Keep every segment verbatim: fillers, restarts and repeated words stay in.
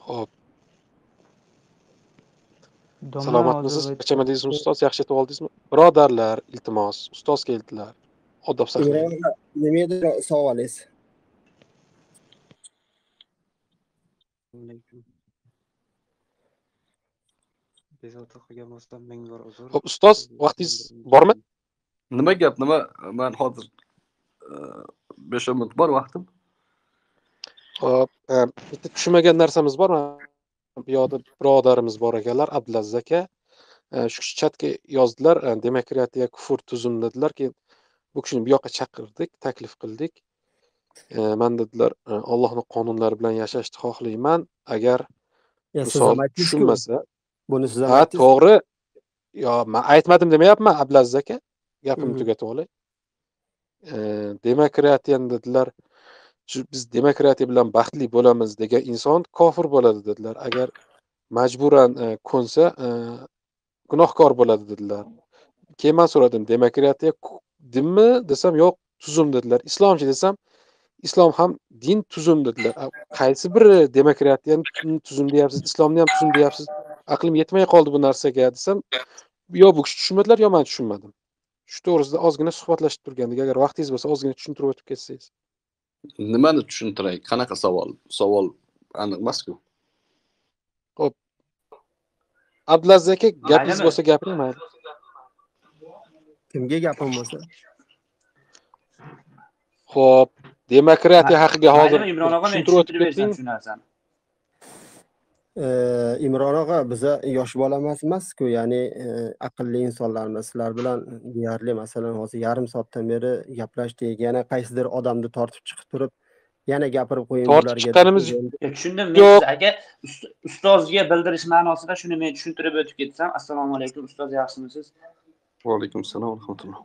Hop. Domla Salomatmisiz? hozir Qachamadingizmi ustoz? Yaxshi yetib oldingizmi? Birodarlar, iltimos, ustoz keldilar. Odob saqlang. Imron aka, nima edi savolingiz? Bezovta qilgan bo'lsam ming bor uzr. Hop, ustoz, vaqtingiz bormi? Nima gap, nima? Men hozir besh minut bor vaqtim. Hop, bitta tushunmagan narsamiz bor. Bu yoqda birodarimiz bor ekanlar, Abdulaziz aka. Shu chatga yozdilar, demokratiya kufr tuzum dedilar. Keyin bu kishini bu yoqqa chaqirdik, taklif qildik. Men dedilar, Allohning qonunlari bilan yashashni xohlayman. Agar misol tushunmasa, buni siz ham ha, aytdingiz. to'g'ri. Yo, men aytmadim demayapman, Abdulaziz aka. Gapimni tugatib olay. Demokratiyani dedilar, biz demokratiya bilan baxtli bo'lamiz degan inson kofir bo'ladi dedilar. Agar majburan ko'nsa, gunohkor bo'ladi dedilar. Keyin men so'radim, demokratiya dinmi desam, yo'q, tuzum dedilar. Islomchi desam, islom ham din, tuzum dedilar. Qaysi biri demokratiyani tuzum deyapsiz, islomni ham tuzum deyapsiz? Aqlim yetmay qoldi bu narsaga desam, yo bu kishi tushunmadilar, yo men tushunmadim. Shu to'g'risida ozgina suhbatlashib turgandik. Agar vaqtingiz bo'lsa, ozgina tushuntirib o'tib ketsangiz. Nimani tushuntiray? Qanaqa savol? Savol aniq emas-ku. Xo'p. Abdulaziz aka, gapingiz bo'lsa gapiring, mayli. Kimga gapim bo'lsa? Xo'p, demokratiya haqiga hozir Imron og'a, men tushuntirib o'tib tushuntirib ketding. shu narsani. Imron og'a, biza yosh bola emas-ku, ya'ni aqlli insonlarmiz. Sizlar bilan deyarli masalan hozir yarim soatdan beri gaplashdik. Yana qaysidir odamni tortib chiqib turib, yana gapirib qo'ying bularga. Tortib chiqqanimiz tushundim. Men siz aka ustozga bildirish ma'nosida shuni men tushuntirib o'tib ketsam. Assalomu alaykum ustoz, yaxshimisiz? Va alaykum assalom va rahmatulloh.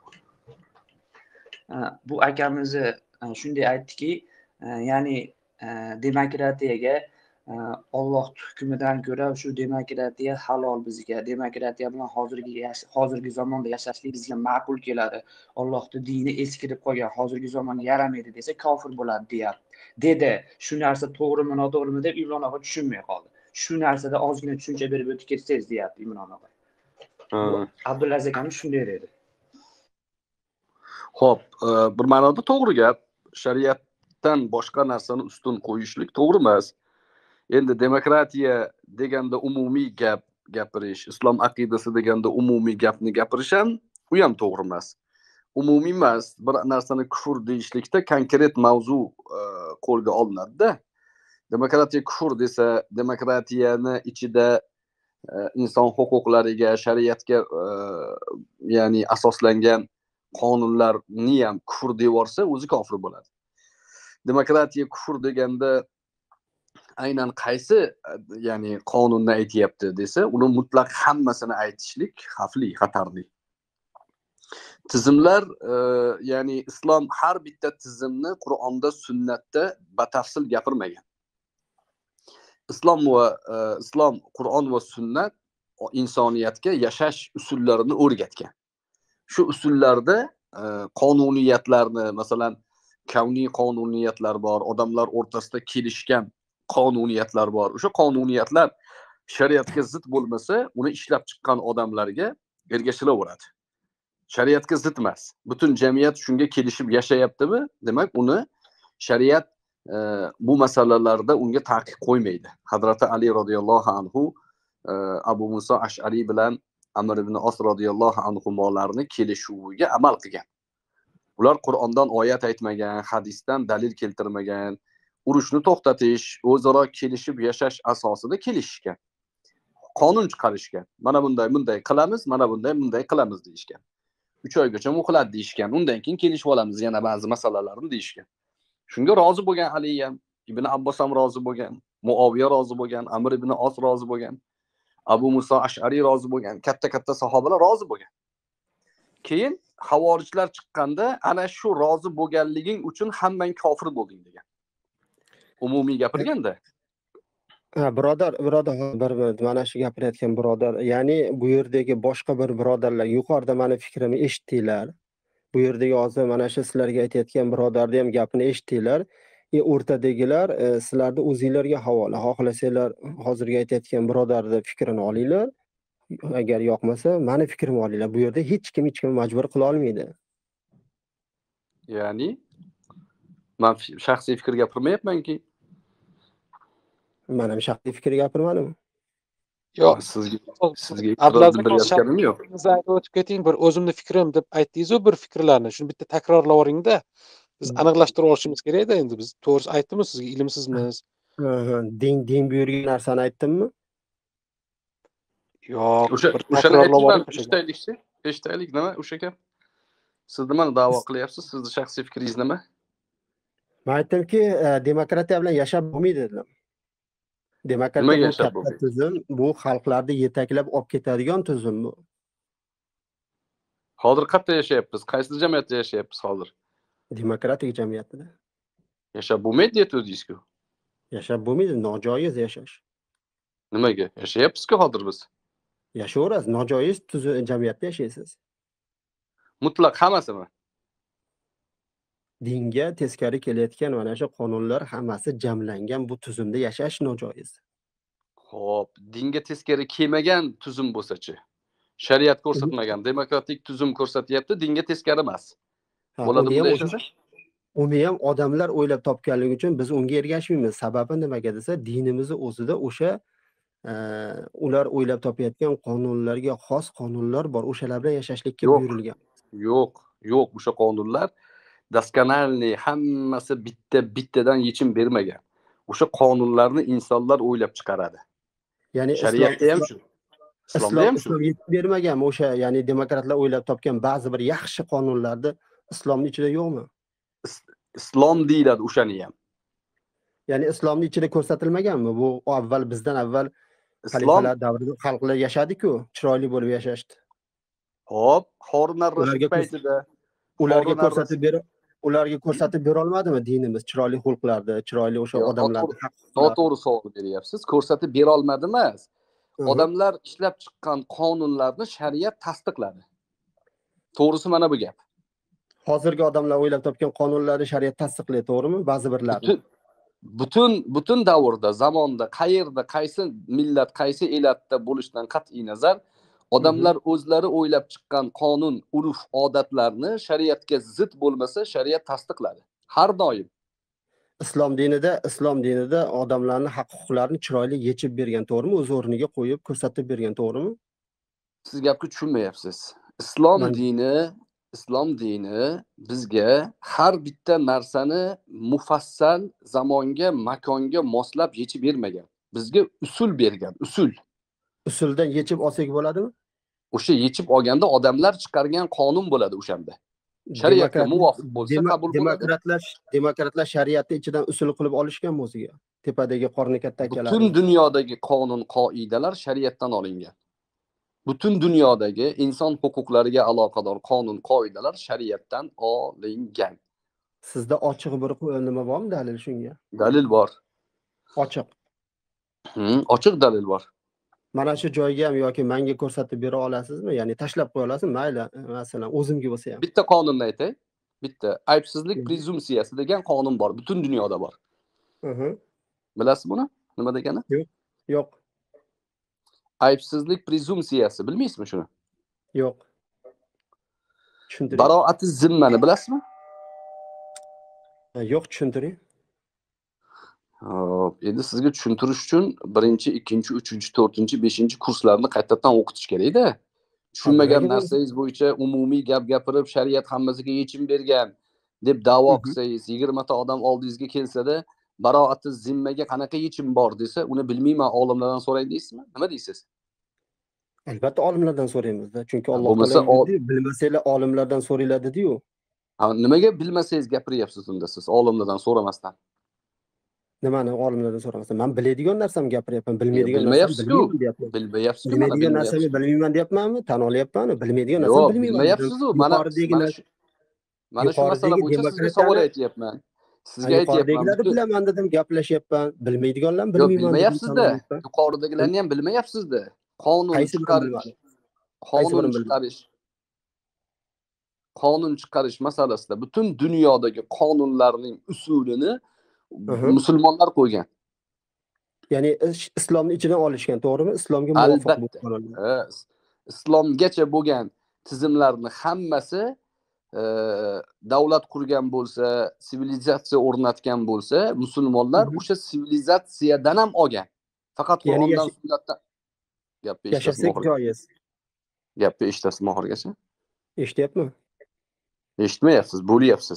Bu akamizni shunday aytdiki, ya'ni demokratiyaga Alloh hukmidan ko'ra shu demokratiya halol bizga. Demokratiya bilan hozirgi hozirgi zamonda yashashlik bizga ma'qul keladi. Allohning dini eskirib qolgan, hozirgi zamonga yaramaydi desa kofir bo'ladi deyapti. Dedi. Shu narsa to'g'rimi, noto'g'rimi deb Imron og'a tushunmay qoldi. Shu narsada ozgina tushuncha berib o'tib ketsangiz deyapti Imron og'a. Abdulaziz akamiz shunday dedi. Xo'p, bir ma'noda to'g'ri gap. Shariatdan boshqa narsani ustun qo'yishlik to'g'ri emas. Endi demokratiya deganda umumiy gap gapirish, islom aqidasi deganda umumiy gapni gapirish ham u ham to'g'ri emas. Umumiy emas, bir narsani kufr deyishlikda konkret mavzu qo'lga olinadi-da. Demokratiya kufr desa, demokratiyani ichida inson huquqlariga, shariatga ya'ni asoslangan qonunlarni ham kufr deb yorsa, o'zi kofir bo'ladi. Demokratiya kufr deganda aynan qaysi ya'ni qonunni aytyapti desa, uni mutlaq hammasini aytishlik xavfli, xatarli. Tizimlar, ya'ni islom har bitta tizimni Qur'onda, sunnatda batafsil gapirmagan. Islom va islom, Qur'on va sunnat insoniyatga yashash usullarini o'rgatgan. Shu usullarda qonuniyatlarni, masalan, kavniy qonuniyatlar bor, odamlar o'rtasida kelishgan qonuniyatlar bor. O'sha qonuniyatlar shariatga zid bo'lmasa, uni ishlab chiqqan odamlarga ergashilaveradi. Shariatga zid emas. Butun jamiyat shunga kelishib yashayaptimi? Demak, uni shariat bu masalalarda unga taqiq qo'ymaydi. Hazrati Ali radhiyallohu anhu Abu Musa Ash'ari bilan Amr ibn As radhiyallohu anhularni kelishuviga amal qilgan. Ular Qur'ondan oyat aytmagan, hadisdan dalil keltirmagan, urushni to'xtatish, o'zaro kelishib yashash asosida kelishishgan. Qonun chiqarishgan. Mana bunday bunday qilamiz, mana bunday bunday qilamiz deyishgan. uch oygacha muhlat deyishgan. Undan keyin kelishib olamiz yana ba'zi masalalarni deyishgan. Shunga rozi bo'lgan Ali ham, Ibn Abbos ham rozi bo'lgan, Muaviya rozi bo'lgan, Amr ibn As rozi bo'lgan, Abu Musa Ash'ari rozi bo'lgan, katta-katta sahobalar rozi bo'lgan. Keyin havorijlar chiqqanda ana shu rozi bo'lganliging uchun hammang kofir bo'lding degan. Umumiy gapirganda. Ha, birodar, birodar, bir mana shu gapirayotgan birodar, ya'ni bu yerdagi boshqa bir birodarlar yuqorida meni fikrimni eshitdinglar. Bu yerdagi hozir mana shu sizlarga aytayotgan birodarning ham gapini eshitdinglar. E, o'rtadagilar e, sizlarni o'zinglarga havola. Xohlasanglar hozirgi aytayotgan birodarni fikrini olinglar. Agar yoqmasa, mani fikrimni olinglar. Bu yerda hech kim hech kimni majbur qila olmaydi. Ya'ni men fi- shaxsiy fikr gapirmayapmanki. Men ham shaxsiy fikr gapirmadim. Yo'q, Sizga sizga e'tiroz Abdulaziz bildirayotganim yo'q. shaxsingizni aytib o'tib keting, bir o'zimni fikrim deb aytdingiz-ku bir fikrlarni. Shuni bitta takrorlab yuboringda. Biz aniqlashtirib olishimiz kerak-da endi biz. To'g'risi aytdimmi sizga ilmsizmiz? Aha, Din din buyurgan narsani aytdimmi? Yo'q, O'sha bir o'shani takrorlab ayting, yuboring man o'sha gapni. eshitaylikchi. Eshitaylik nima o'sha gap? Siz nimani da'vo qilyapsiz? Sizni shaxsiy fikringiz nima? Men aytdimki, e, demokratiya bilan yashab bo'lmaydi dedim. Demokratiya Nimaga bu yashab katta bo'lmaydi? tuzum, bu xalqlarni yetaklab olib ketadigan tuzum bu. Hozir qayerda yashayapmiz? Qaysi jamiyatda yashayapmiz hozir? Demokratik jamiyatda. Yashab bo'lmaydi deyotgandingiz-ku. Yashab bo'lmaydi, nojoiz yashash. Nimaga? Yashayapmiz-ku hozir biz. Yashayverasiz, nojoiz tuzum jamiyatda yashaysiz. Mutlaq hammasimi? Dinga teskari kelayotgan mana shu qonunlar hammasi jamlangan bu tuzumda yashash nojoiz. Xo'p, dinga teskari kelmagan tuzum bo'lsa-chi? Shariat ko'rsatmagan demokratik tuzum ko'rsatyapti, dinga teskari emas. Ha, Bo'ladi uni ham bunday o'sha- yashasa? uni ham odamlar o'ylab topganligi uchun biz unga ergashmaymiz. Sababi nimaga desa, dinimizni o'zida o'sha e, ular o'ylab topayotgan qonunlarga xos qonunlar bor. O'shalar bilan yashashlikka Yo'q. buyurilgan. Yo'q, yo'q, o'sha qonunlar daskanalniy hammasi bitta bittadan yechim bermagan. O'sha qonunlarni insonlar o'ylab chiqaradi. Ya'ni Shariatda ham shu. Islomda islom ham shu. islom yetib bermaganmi o'sha, ya'ni demokratlar o'ylab topgan ba'zi bir yaxshi qonunlarni islomning ichida yo'qmi? Islom deyiladi o'shani ham. Ya'ni islomning ichida ko'rsatilmaganmi? Bu avval bizdan avval Islom, xalifalar davrida xalqlar yashadi-ku, chiroyli bo'lib yashashdi. hop, Harun ar-Rashid Ularga ko'rs- paytida Ularga Harun ko'rsatib ar-Rashid ber ularga ko'rsatib bera olmadimi dinimiz chiroyli xulqlarni, chiroyli o'sha Yo'q, odamlarni noto'g'ri- haq-huquqlarini? noto'g'ri savol beryapsiz. Ko'rsatib bera olmadi emas. Mhm. Odamlar ishlab chiqqan qonunlarni shariat tasdiqladi. To'g'risi mana bu gap. Hozirgi odamlar o'ylab topgan qonunlarni shariat tasdiqlaydi, to'g'rimi? Ba'zi birlarini. Butun butun butun davrda, zamonda, qayerda, qaysi millat, qaysi elatda bo'lishidan qat'iy nazar, odamlar o'zlari o'ylab chiqqan qonun, urf, odatlarni shariatga zid bo'lmasa, shariat tasdiqladi. Har doim. Islom dinida, islom dinida odamlarning haq-huquqlarini chiroyli yechib bergan, to'g'rimi? O'z o'rniga qo'yib ko'rsatib bergan, to'g'rimi? Siz gapni tushunmayapsiz. Islom Man- dini, islom dini bizga har bitta narsani mufassal zamonga, makonga moslab yechib bermagan. Bizga usul bergan, usul. Usuldan yechib olsak bo'ladimi? O'sha yechib olganda odamlar chiqargan qonun bo'ladi o'shanda. Shariatga Demokrat- muvofiq bo'lsa dema- qabul bo'ladi. Demokratlar demokratlar shariatni ichidan usul qilib olishgan o'ziga. Tepadagi qorni katta akalar. Butun dunyodagi qonun, qoidalar shariatdan olingan. Butun dunyodagi inson huquqlariga aloqador qonun, qoidalar shariatdan olingan. Sizda ochiq bir nima bormi dalil shunga? Dalil bor. Ochiq. Hmm, ochiq dalil bor. Mana shu joyga ham yoki menga ko'rsatib bera olasizmi? Ya'ni tashlab qo'ya olasizmi? Mayli, masalan, o'zimga bo'lsa ham. Bitta qonunni aytay. Bitta aybsizlik Mhm. prezumsiyasi degan qonun bor. Butun dunyoda bor. Mhm. Bilasiz buni? Nima degani? Yo'q, Aybsizlik prezumsiyasi, bilmaysizmi shuni? yo'q. Tushuntiring. Baroati zimmani bilasizmi? Ha, Yo'q, tushuntiring. Hop, endi sizga tushuntirish uchun birinchi, ikkinchi, uchinchi, to'rtinchi, beshinchi kurslarni qaytadan o'qitish kerak-da. Tushunmagan Nimaga narsangiz bo'yicha umumiy gap gapirib, shariat hammasiga yechim bergan deb da'vo Mhm. qilsangiz, yigirma ta odam oldingizga kelsa-da, baroati zimmaga qanaqa yechim bor desa, uni bilmayman, olimlardan so'rang deysizmi? Nima deysiz? Albatta olimlardan so'raymiz-da. Chunki Ha, Alloh bo'lmasa taolo ol- dedi, bilmasanglar olimlardan so'ranglar dedi-yu. Ha, nimaga bilmasangiz gapiryapsiz unda siz olimlardan so'ramasdan? Nimani olimlardan so'ramasdan? Men biladigan narsamni gapiryapman, bilmaydigan narsani Bilmayapsiz-ku. bilmayman deyapman. Bilmayapsiz-ku, mana Bilmaydigan narsani bilmayapsiz. bilmayman deyapmanmi? Tan olyapmanmi? Bilmaydigan narsani Yo'q, bilmayman. bilmayapsiz-ku. Mana Yuqoridagi mana nar- shu mana shu masala yuqoridagi bo'yicha sizga demokratiyani- savol aytyapman. Sizga aytyapman. yuqoridagilarni butun- bilaman dedim, gaplashyapman. Bilmaydiganlarni Yo'q, bilmayman dedim. tan bilmayapsiz-da. olyapman. Yuqoridagilarni ham bilmayapsiz-da. Qonun Qaysi birini chiqarish, bilmadim? Qaysi qonun birini bilmadim? chiqarish, qonun chiqarish masalasida butun dunyodagi qonunlarning usulini Aha. musulmonlar qo'ygan. Ya'ni is- islomni ichidan olishgan, to'g'rimi? Islomga muvofiq bu Albatta. qonunlar. Ha, islomgacha bo'lgan tizimlarni hammasi e, davlat qurgan bo'lsa, sivilizatsiya o'rnatgan bo'lsa, musulmonlar Mhm. o'sha sivilizatsiyadan ham olgan. Faqat Ya'ni Qur'ondan, yash- sunnatdan gapni eshitasiz yashasak mohir. joiz. Gapni eshitasiz mohirgacha. Eshityapmi? Eshitmayapsiz, bo'lyapsiz.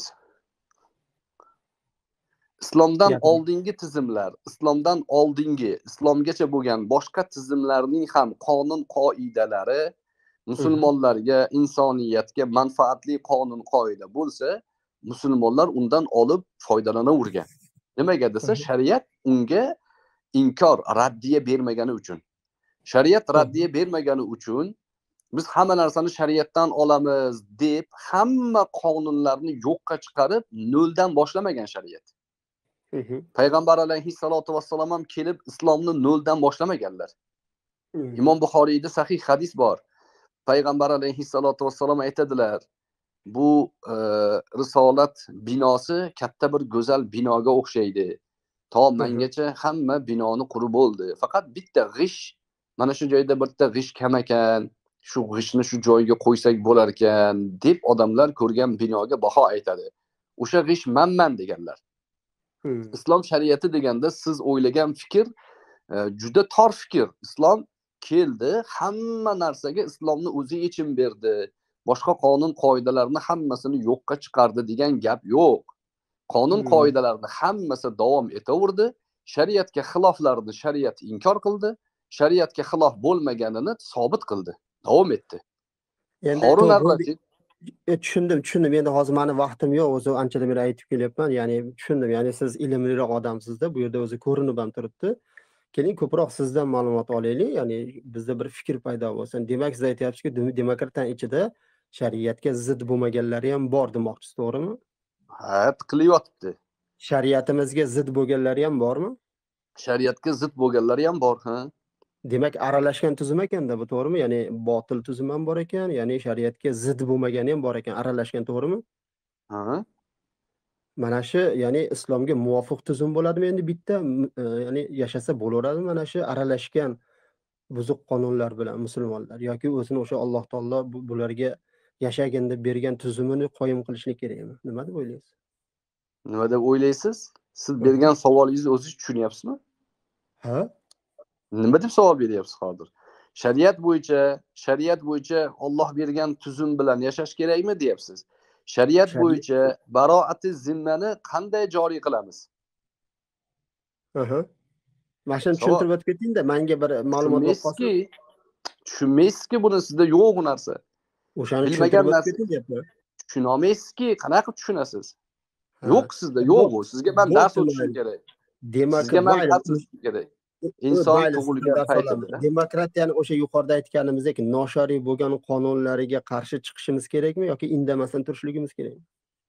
Islomdan Gapini. oldingi tizimlar, islomdan oldingi, islomgacha bo'lgan boshqa tizimlarning ham qonun qoidalari musulmonlarga, insoniyatga manfaatli qonun qoida bo'lsa, musulmonlar undan olib foydalanavergan. Nimaga desa, Mhm. shariat unga inkor, raddiya bermagani uchun. Shariat raddiya bermagani uchun biz hamma narsani shariatdan olamiz deb hamma qonunlarni yo'qqa chiqarib noldan boshlamagan shariat. Mhm. Payg'ambar alayhissalotu vassalom ham kelib islomni noldan boshlamaganlar. Mhm. Imom Buxoriyda sahih hadis bor. Payg'ambar alayhissalotu vassalom aytadilar, bu e, risolat binosi katta bir go'zal binoga o'xshaydi. To mangacha hamma binoni qurib bo'ldi. Faqat bitta g'ish, mana shu joyda bitta g'ish kam ekan, shu g'ishni shu joyga qo'ysak bo'lar ekan deb odamlar ko'rgan binoga baho aytadi. O'sha g'ish manman deganlar. Mhm. Islom shariati deganda siz o'ylagan fikr e, juda tor fikr. Islom keldi, hamma narsaga islomni o'zi yechim berdi. Boshqa qonun qoidalarni hammasini yo'qqa chiqardi degan gap yo'q. Qonun Hmm. qoidalarni hammasi davom etaverdi. Shariatga xiloflarni shariat inkor qildi. Shariatga xilof bo'lmaganini sobit qildi. Davom etdi. Endi Harun to'g'ri, ar-Rashid E, tushundim, tushundim. Endi hozir mani vaqtim yo'q, o'zi anchadan beri aytib kelyapman. Ya'ni tushundim. Ya'ni siz ilmliroq odamsizda, bu yerda o'zi ko'rinib ham turibdi. Keling ko'proq sizdan ma'lumot olaylik. Ya'ni bizda bir fikr paydo bo'lsin. Demak, siz aytyapsizki, dem- demokratlar ichida shariatga zid bo'lmaganlari ham bor demoqchisiz, to'g'rimi? ha qilyotibdi yotibdi. Shariatimizga zid bo'lganlari ham bormi? Shariatga zid bo'lganlari ham bor, ha. Demak, aralashgan tuzum ekanda bu, to'g'rimi? Ya'ni botil tuzum ham bor ekan, ya'ni shariatga zid bo'lmagani ham bor ekan, aralashgan, to'g'rimi? Ha. Mana shu, ya'ni islomga muvofiq tuzum bo'ladimi endi bitta, m- e, ya'ni yashasa bo'laveradimi mana shu aralashgan buzuq qonunlar bilan musulmonlar, yoki o'zini o'sha Alloh taolo bu- bularga yashaganda bergan tuzumini qoyim qilishlik kerakmi? Nima deb o'ylaysiz? Nima deb o'ylaysiz? Siz Mhm. bergan savolingizni o'zingiz tushunyapsizmi? Ha? Nima deb savol beryapsiz hozir? Shariat bo'yicha, shariat bo'yicha Alloh bergan tuzum bilan yashash kerakmi deyapsiz? Shariat Shari- bo'yicha baroati zimmani qanday joriy qilamiz? Aha. Mana shuni Savol- tushuntirib o'tib ketingda, menga bir ma'lumot bo'lib qolsin. Tushunmaysizki, tushunmaysizki buni sizda yo'q bu narsa. O'shani bilmagan tushuntirib o'tib narsa- keting deyapman. Tushunolmaysizki, qanaqa tushunasiz? Ha. Yo'q sizda, Bu- yo'q bu. Sizga men bu dars tuman- o'tishim kerak. Demak, Sizga men mayli, dars o'tishim kerak. Inson mayli, tug'ilgan sizdan paytida. so'raman. Demokratiyani o'sha yuqorida aytganimizdek noshariy bo'lgan qonunlariga qarshi chiqishimiz kerakmi yoki indamasdan turishligimiz kerakmi?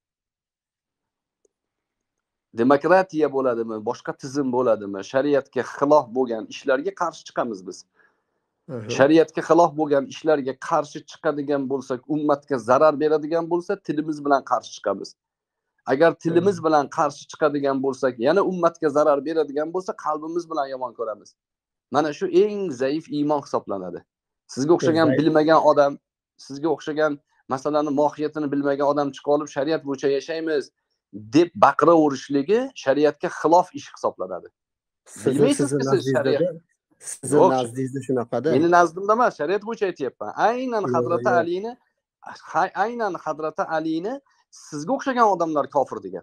Demokratiya bo'ladimi, boshqa tizim bo'ladimi, shariatga xilof bo'lgan ishlarga qarshi chiqamiz biz. Aha. Shariatga xilof bo'lgan ishlarga qarshi chiqadigan bo'lsak, ummatga zarar beradigan bo'lsa, tilimiz bilan qarshi chiqamiz. Agar tilimiz bilan qarshi chiqadigan bo'lsak, yana ummatga zarar beradigan bo'lsa, qalbimiz bilan yomon ko'ramiz. Mana shu eng zaif iymon hisoblanadi. Sizga o'xshagan Zaif. bilmagan odam, sizga o'xshagan masalani mohiyatini bilmagan odam chiqib olib shariat bo'yicha yashaymiz deb baqiraverishligi shariatga xilof ish hisoblanadi. Sizni Bilmaysizki sizni siz nazdingizda, shariat. sizni Yo'q. nazdingizda shunaqada. Meni nazdimda emas, shariat bo'yicha aytyapman. Aynan Yo'q, Hazrati yo'q. Alini, hay- aynan Hazrati Alini sizga o'xshagan odamlar kofir degan.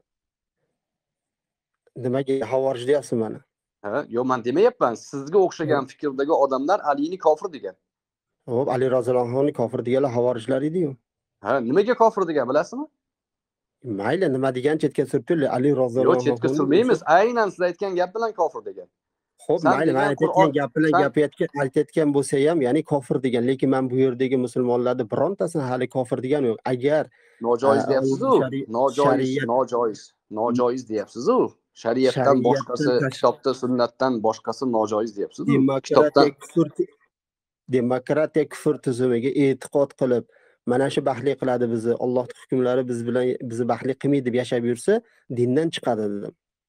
Nimaga havorij deyapsiz mana? Ha, yo'q men demayapman. Sizga o'xshagan fikrdagi odamlar Alini kofir degan. Hop, Ali roziyallohu anhu kofir deganlar havorijlar edi-yu. Ha, nimaga kofir degan bilasizmi? Mayli, nima degan chetga surtdi, Ali roziyallohu Yo'q, anhu. chetga surmaymiz. Aynan siz aytgan gap bilan kofir degan. Xo'p, Sen mayli, men degan aytayotgan Qur'on- gap bilan sen- gapayotgan aytayotgan bo'lsa ham, ya'ni kofir degan, lekin men bu yerdagi musulmonlarni birontasini hali kofir degani yo'q. Agar Nojoiz Ha, deyapsiz-u. shari- Nojoiz, shariat- nojoiz. Nojoiz deyapsiz-u. Shariatdan Shariatdan boshqasi, tash- kitobda, sunnatdan boshqasi nojoiz deyapsiz-u. demokratiya Kitobdan kufr demokratiya kufr tuzumiga e'tiqod qilib, mana shu baxtli qiladi bizni, Alloh hukmlari biz bilan bizni baxtli qilmaydi deb yashab yursa, dindan chiqadi dedim.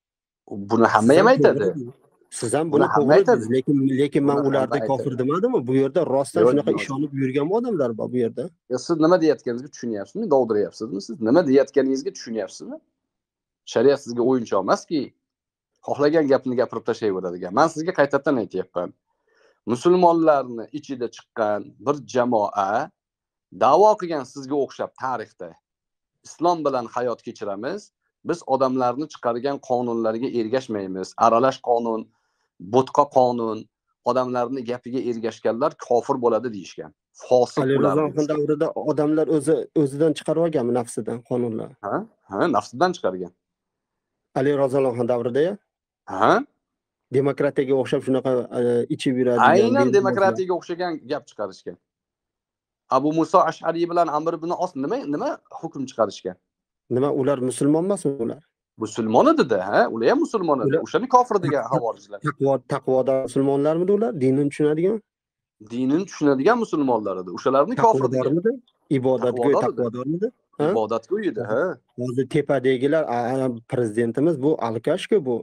Buni hamma ham aytadi. Siz ham Buni buni hamma to'g'ri aytadi. dedingiz, lekin lekin men Buni ularni hamma kofir aytadi. demadimmi? Bu yerda rostdan Yo'q, shunaqa yo'q. ishonib yurgan odamlar bor bu yerda. Ya siz nima deyotganingizga tushunyapsizmi? Dovdiryapsizmi siz? Nima deyotganingizga tushunyapsizmi? Shariat sizga o'yinchoq emaski. Xohlagan gapni gapirib tashlayveradigan. Men sizga qaytadan aytyapman. Musulmonlarni ichida chiqqan bir jamoa da'vo qilgan sizga o'xshab tarixda islom bilan hayot kechiramiz. Biz odamlarni chiqargan qonunlarga ergashmaymiz. Aralash qonun, bo'tqa qonun, odamlarni gapiga ergashganlar kofir bo'ladi deyishgan. Fosiq Ali ular. Rozon davrida odamlar o'zi o'zidan chiqarib olganmi nafsidan qonunlar? Ha? Ha, nafsidan chiqargan. Ali Rozon davrida-ya Ha? demokratiyaga o'xshab shunaqa e, ichib yuradigan. Aynan bemorlar. demokratiyaga o'xshagan gap chiqarishgan. Abu Muso Ash'ari bilan Amr ibn Os nima nima hukm chiqarishgan? Nima ular musulmon emasmi ular? Musulmon edi-da, ha? Ular ham musulmon edi. Ular- O'shani kofir degan havorijlar. Taqvo taqvodor musulmonlarmidi ular? Dinni tushunadigan? Dinini tushunadigan musulmonlar edi. O'shalarni kofir degan. Taqvodormidi? Ibodatgo'y Taqvodor edi. taqvodormidi? Ha? Ibodatgo'y edi, ha? Hozir tepadagilar a- a- prezidentimiz bu alkashku bu.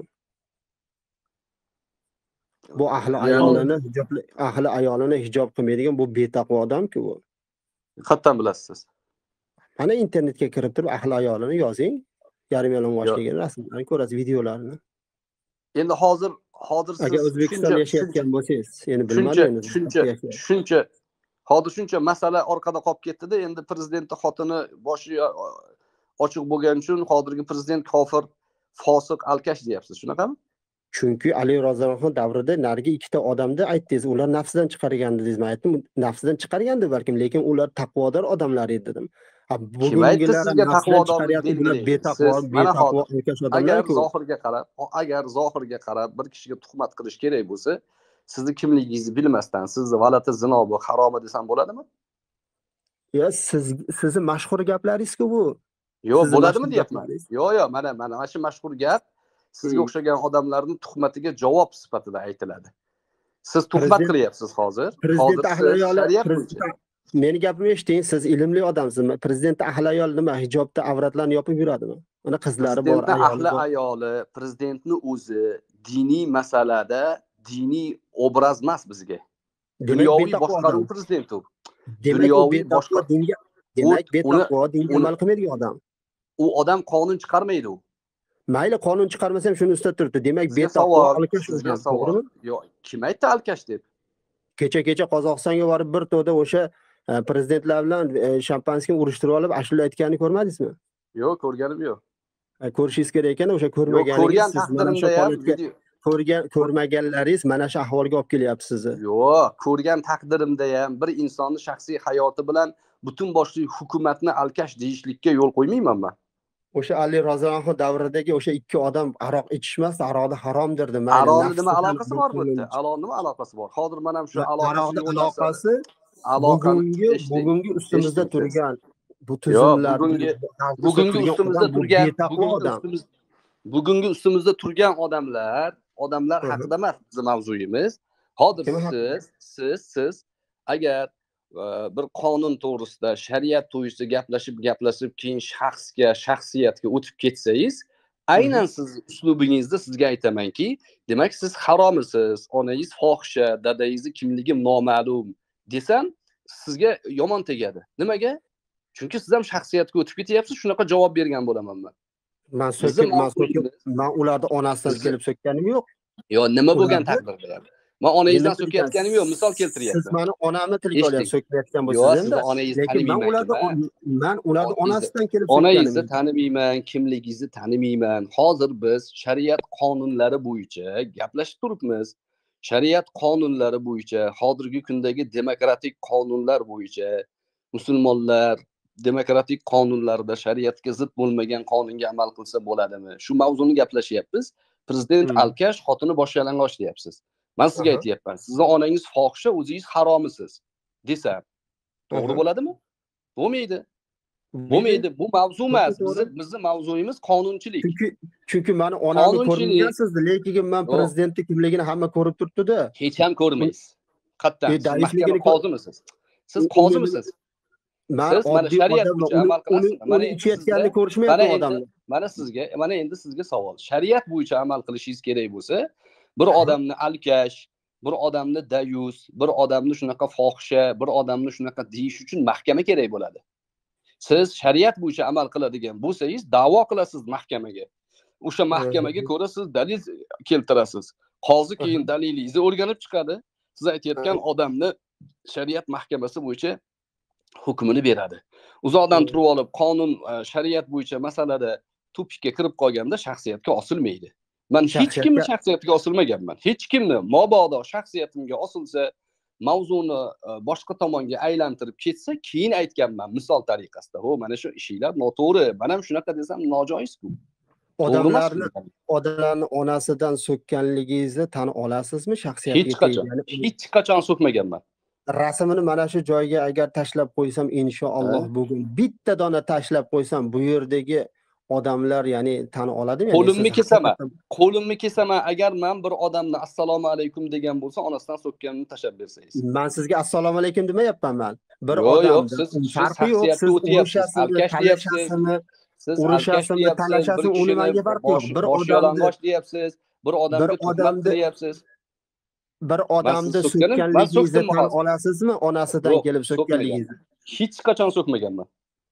Bu ahli Yani- ayolini hijob ahli ayolini hijob qilmaydigan bu betaqvo odamku bu. Qayerdan bilasiz siz? Mana internetga kirib turib ahli ayolini yozing. Yarim yalang'ochligini rasmlarini ko'rasiz, videolarini. Endi hozir hozir siz Agar O'zbekistonda yashayotgan bo'lsangiz, endi shuncha bilmadim endi. shuncha shuncha hozir shuncha masala orqada qolib ketdi-da, endi prezidentning xotini boshi o- ochiq bo'lgani uchun hozirgi prezident kofir, fosiq, alkash deyapsiz, shunaqami? Chunki Ali Roziyxon davrida narigi ikkita odamni aytdingiz, ular nafsidan chiqargandi dedingiz. Men aytdim, nafsidan chiqargandi balkim, lekin ular taqvodor odamlar edi dedim. Ha, Kim aytdi bugungilar sizga nafsidan taqvodorlik chiqaryapti, bular belgilaydi? betaqvo, Siz mana betaqvo hozir alkash agar odamlar-ku. zohirga qarab, agar zohirga qarab bir kishiga tuhmat qilish kerak bo'lsa, sizni kimligingizni bilmasdan, sizni valati zino bu, haromi desam bo'ladimi? Ya siz sizni mashhur gaplaringiz-ku bu. Yo'q, Sizni bo'ladimi mashhur deyapman. gaplaringiz. Yo'q, yo'q, mana mana mana shu mashhur gap sizga Hmm. o'xshagan odamlarning tuhmatiga javob sifatida aytiladi. Siz tuhmat Prezident- qilyapsiz hozir. Prezident Hozir ahli siz ayoli, shariat bo'yicha. prezident meni gapimni eshiting, siz ilmli odamsiz. Prezident ahli ayol nima, hijobda avratlarni yopib yuradimi? Mana qizlari bor, Prezidentning ayoli ahli bor. ayoli, prezidentning o'zi diniy masalada diniy obraz emas bizga. Demak, Dunyoviy betaqvo boshqaruv odam. prezidenti u. Demak, u dunyoviy betaqvo boshqa- dinga, demak, U- betaqvo uni- dinga uni- amal qilmaydigan odam. U odam qonun chiqarmaydi u. Mayli qonun chiqarmasa ham shuni ustida turibdi. Demak, Sizga betaqvo savol, alkash sizga odam, savol. to'g'rimi? Yo'q, kim aytdi alkash deb? Kecha-kecha Qozog'istonga borib bir to'da o'sha e, prezidentlar bilan e, shampanskiy urishtirib olib, ashula aytganini ko'rmadingizmi? Yo'q, ko'rganim yo'q. E, Ko'rishingiz kerak ekan, o'sha Yo'q, ko'rmaganingiz ko'rgan siz mana shu taqdirimda ham holatga video ko'rgan ko'rmaganlaringiz mana shu ahvolga olib kelyapti sizni. Yo'q, ko'rgan taqdirimda ham bir insonni shaxsiy hayoti bilan butun boshli hukumatni alkash deyishlikka yo'l qo'ymayman men. O'sha Ali Roziyxon davridagi o'sha ikki odam aroq ichishmas, aroqni haromdir deb. Aroni nima aloqasi bor bu yerda? Alon nima aloqasi bor? Hozir men ham shu aloqasi Aroqni yo'q narsani- aloqasi aloqani bugungi eshiting. bugungi ustimizda eshiting siz. turgan bu tuzumlar bugungi- bugungi ustimizda turgan bugungi ustimiz bugungi ustimizda turgan odamlar odamlar Hı hı. haqida emas bizning mavzuyimiz. Hozir Kim haqida? siz siz siz agar e, bir qonun to'g'risida shariat to'g'risida gaplashib gaplashib keyin shaxsga shaxsiyatga o'tib ketsangiz, aynan siz uslubingizda sizga aytamanki, demak siz haromisiz, onangiz fohisha, dadangizni kimligi noma'lum desam, sizga yomon tegadi. Nimaga? Chunki siz ham shaxsiyatga o'tib ketyapsiz, shunaqa javob bergan bo'laman men. man Bizim so'kib, man so'kib, mavzuyimiz- man ularni onasidan Bizni- kelib so'kkanim yo'q. Yo, nima bo'lgan Ularni- taqdirda ham. Men onangizdan Endi so'kayotganim yo'q, misol Siz keltiryapman. mani onamni tilga Eshiting. olyapsiz, so'kmayotgan Yo'q, bo'lsangiz sizni endi. onangizni Lekin men tanimayman. ularni kim, ha? man ularni Onangizni- onasidan kelib Onangizni so'kkanim. tanimayman, kimligingizni tanimayman. Hozir biz shariat qonunlari bo'yicha gaplashib turibmiz. Shariat qonunlari bo'yicha, hozirgi kundagi demokratik qonunlar bo'yicha musulmonlar demokratik qonunlarda shariatga zid bo'lmagan qonunga amal qilsa bo'ladimi? Shu mavzuni gaplashyapmiz. Prezident Hmm. alkash, xotini bosh yalang'och deyapsiz. Men sizga Aha. aytyapman, sizni onangiz fohisha, o'zingiz haromisiz desam, to'g'ri Aha. bo'ladimi? Bo'lmaydi. Bo'lmaydi. Bu mavzu emas. Bizni bizni mavzuyimiz qonunchilik. Chunki chunki mani onamni Qonunchilik- ko'rmagansiz, lekin men Yo'q. prezidentning kimligini hamma ko'rib turibdi-da. Hech ham ko'rmaysiz. Qattan. E, Siz daifligini mahkama ko'r- qozimisiz? Siz U- qozimisiz? Men Siz mana oddiy shariat odamman, bo'yicha uni amal qilasizmi? uni- Mana uni endi ichayotganini sizda- ko'rishmayapti mana endi- odamlar. mana sizga, mana endi sizga savol. Shariat bo'yicha amal qilishingiz kerak bo'lsa, bir odamni alkash, bir odamni dayus, bir odamni shunaqa fohisha, bir odamni shunaqa deyish uchun mahkama kerak bo'ladi. Siz shariat bo'yicha amal qiladigan bo'lsangiz, da'vo qilasiz mahkamaga. O'sha mahkamaga ko'ra siz dalil keltirasiz. Qozi keyin dalilingizni o'rganib chiqadi. Siz aytayotgan odamni shariat mahkamasi bo'yicha hukmini beradi. Uzoqdan turib olib, qonun shariat bo'yicha masalada tupikka kirib qolganda shaxsiyatga osilmaydi. Men hech kimni shaxsiyatiga osilmaganman. Hech kimni mobodo shaxsiyatimga osilsa, mavzuni boshqa tomonga aylantirib ketsa, keyin aytganman misol tariqasida. Ho, mana shu ishinglar noto'g'ri. Men ham shunaqa desam nojoiz-ku. Odamlarni odamlarni onasidan so'kkanligingizni tan olasizmi shaxsiyatga? Hech qachon, hech qachon so'kmaganman. Rasmini mana shu joyga agar tashlab qo'ysam, inshaalloh bugun bitta dona tashlab qo'ysam, bu yerdagi odamlar ya'ni tan oladimi? Qo'limni kesaman. Qo'limni kesaman agar men bir odamni assalomu alaykum degan bo'lsa, onasidan so'kkanini tashlab bersangiz. Men sizga assalomu alaykum demayapman men. Bir odam farqi yo'q, siz urushasizmi, talashasizmi, siz urushasizmi, talashasizmi, uni menga farqi yo'q. Bir odamni deyapsiz, bir odamga tuhmat qilyapsiz. Bir odamni so'kkanligingizni tan olasizmi, onasidan kelib so'kkanligingizni? Hech qachon so'kmaganman.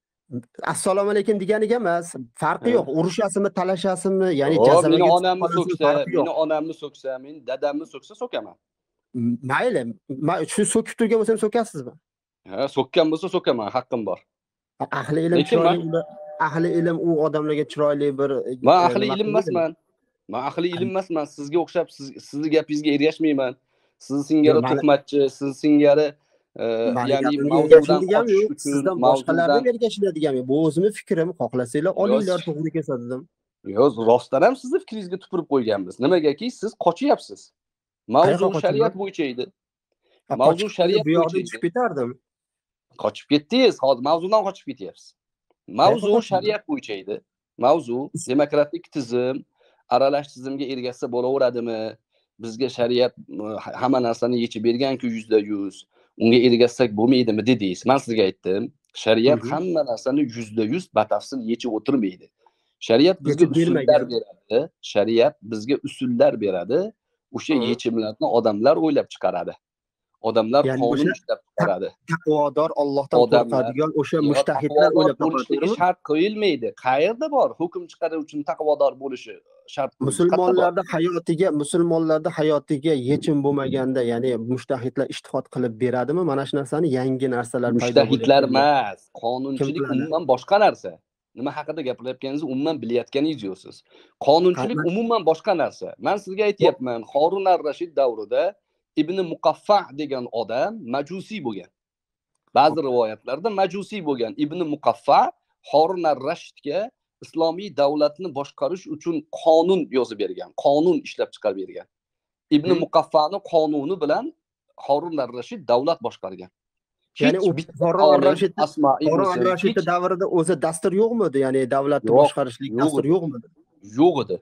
Assalomu alaykum deganiga emas, farqi yo'q. Urushasizmi, talashasizmi, ya'ni jazavaga meni onamni so'ksa, meni onamni so'ksa, meni dadamni so'ksa so'kaman. Mayli, shu so'kib turgan bo'lsam so'kasizmi? Ha, so'kkan bo'lsa so'kaman, haqqim bor. Ahli ilm chiroyli, ahli ilm u odamlarga chiroyli bir Men ahli ilm emasman. Men ahli ilm emasman. Sizga o'xshab sizni gapingizga ergashmayman. Siz singari tuhmatchi, siz singari ya'ni mavzudan qochish uchun, sizdan boshqalarga ergashiladigan bu o'zimning fikrim, xohlasanglar olinglar, to'g'ri kelsa dedim. Yo'q, rostdan ham sizni fikringizga tupurib qo'yganmiz. Nimagaki siz qochyapsiz. Mavzu shariat bo'yicha edi. Mavzu shariat bo'yicha tushib ketardim. Qochib ketdingiz, hozir mavzudan qochib ketyapsiz. Mavzu shariat bo'yicha edi. Mavzu demokratik tizim, aralash tizimga ergashsa bo'laveradimi? Bizga shariat hamma narsani yechib bergan-ku yuzda yuz. Unga ergashsak bo'lmaydimi dedingiz. Men sizga aytdim, shariat hamma narsani yuzda yuz batafsil yechib o'tirmaydi. Shariat bizga usullar beradi. Shariat bizga usullar beradi. O'sha yechimlarni odamlar o'ylab chiqaradi. Odamlar qonun ishlab chiqaradi. Taqvodor, Allohdan qo'rqadigan o'sha mushtahidlar o'ylab chiqarishligi shart qo'yilmaydi. Qayerda bor hukm chiqarish uchun taqvodor bo'lishi shart? Musulmonlarda hayotiga, musulmonlarda hayotiga yechim bo'lmaganda, ya'ni mushtahidlar ijtihod qilib beradimi? Mana shu narsani yangi narsalar paydo bo'ladi. Mushtahidlar emas, qonunchilik umuman boshqa narsa. Nima haqida gapirayotganingizni umuman bilayotganingiz yo'qsiz. Qonunchilik umuman boshqa narsa. Men sizga aytayapman, Harun ar-Rashid davrida Ibn Muqaffa degan odam majusiy bo'lgan. Ba'zi rivoyatlarda majusiy bo'lgan Ibn Muqaffa Harun ar-Rashidga islomiy davlatni boshqarish uchun qonun yozib bergan, qonun ishlab chiqarib bergan. Ibn Muqaffani qonuni bilan Harun ar-Rashid davlat boshqargan. Ya'ni u Harun ar-Rashid Harun ar-Rashid davrida o'zi dastur yo'qmi edi? Ya'ni davlatni boshqarishlik dastur yo'qmi edi? Yo'q edi.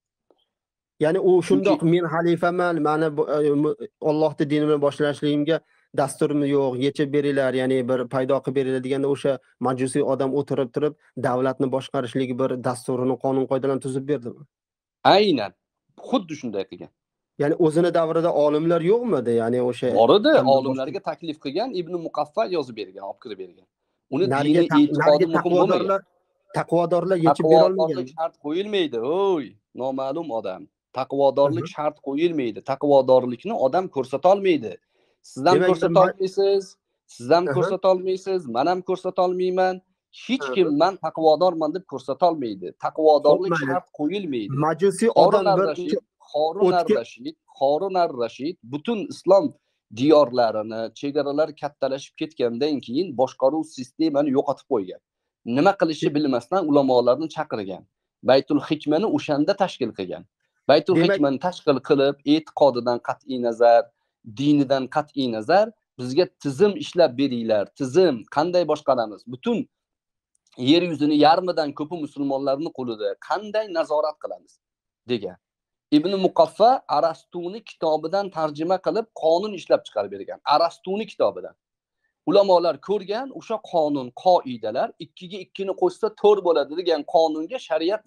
Ya'ni u shundoq men xalifaman, mana Allohning dinini boshlashligimga dasturmi yo'q, yechib beringlar, ya'ni bir paydo qilib beringlar deganda o'sha majusiy odam o'tirib turib davlatni boshqarishligi bir dasturini, qonun qoidalarni tuzib berdimi? Aynan. Xuddi shunday qilgan. Ya'ni o'zini davrida olimlar yo'qmi edi? Ya'ni o'sha bor edi, olimlarga taklif qilgan, Ibn Muqaffa yozib bergan, olib kirib bergan. Uni diniy e'tiqodi muhim bo'lmagan. Taqvodorlar yechib bera olmagan. Shart qo'yilmaydi, o'y, noma'lum odam. Taqvodorlik shart qo'yilmaydi. Taqvodorlikni odam ko'rsata olmaydi. Sizdan ko'rsata olmaysiz, sizdan ko'rsata olmaysiz, men ham ko'rsata olmayman. Hech kim men taqvodorman deb ko'rsata olmaydi. Taqvodorlik shart qo'yilmaydi. Majusiy odam bir Harun ar-Rashid, Harun ar-Rashid butun islom diyorlarini, chegaralar kattalashib ketgandan keyin boshqaruv sistemani yo'qotib qo'ygan. Nima qilishni bilmasdan ulamolarni chaqirgan. Baytul Hikmani o'shanda tashkil qilgan. Baytul Hikmani tashkil qilib, e'tiqodidan qat'iy nazar, dinidan qat'iy nazar bizga tizim ishlab beringlar. Tizim qanday boshqaramiz? Butun yer yuzini yarmidan ko'pi musulmonlarning qo'lida qanday nazorat qilamiz degan. Ibn Muqaffa Arastuni kitobidan tarjima qilib qonun ishlab chiqarib bergan. Arastuni kitobidan. ulamolar ko'rgan o'sha qonun, qoidalar ikkiga ikkini qo'shsa to'rt bo'ladi degan qonunga shariat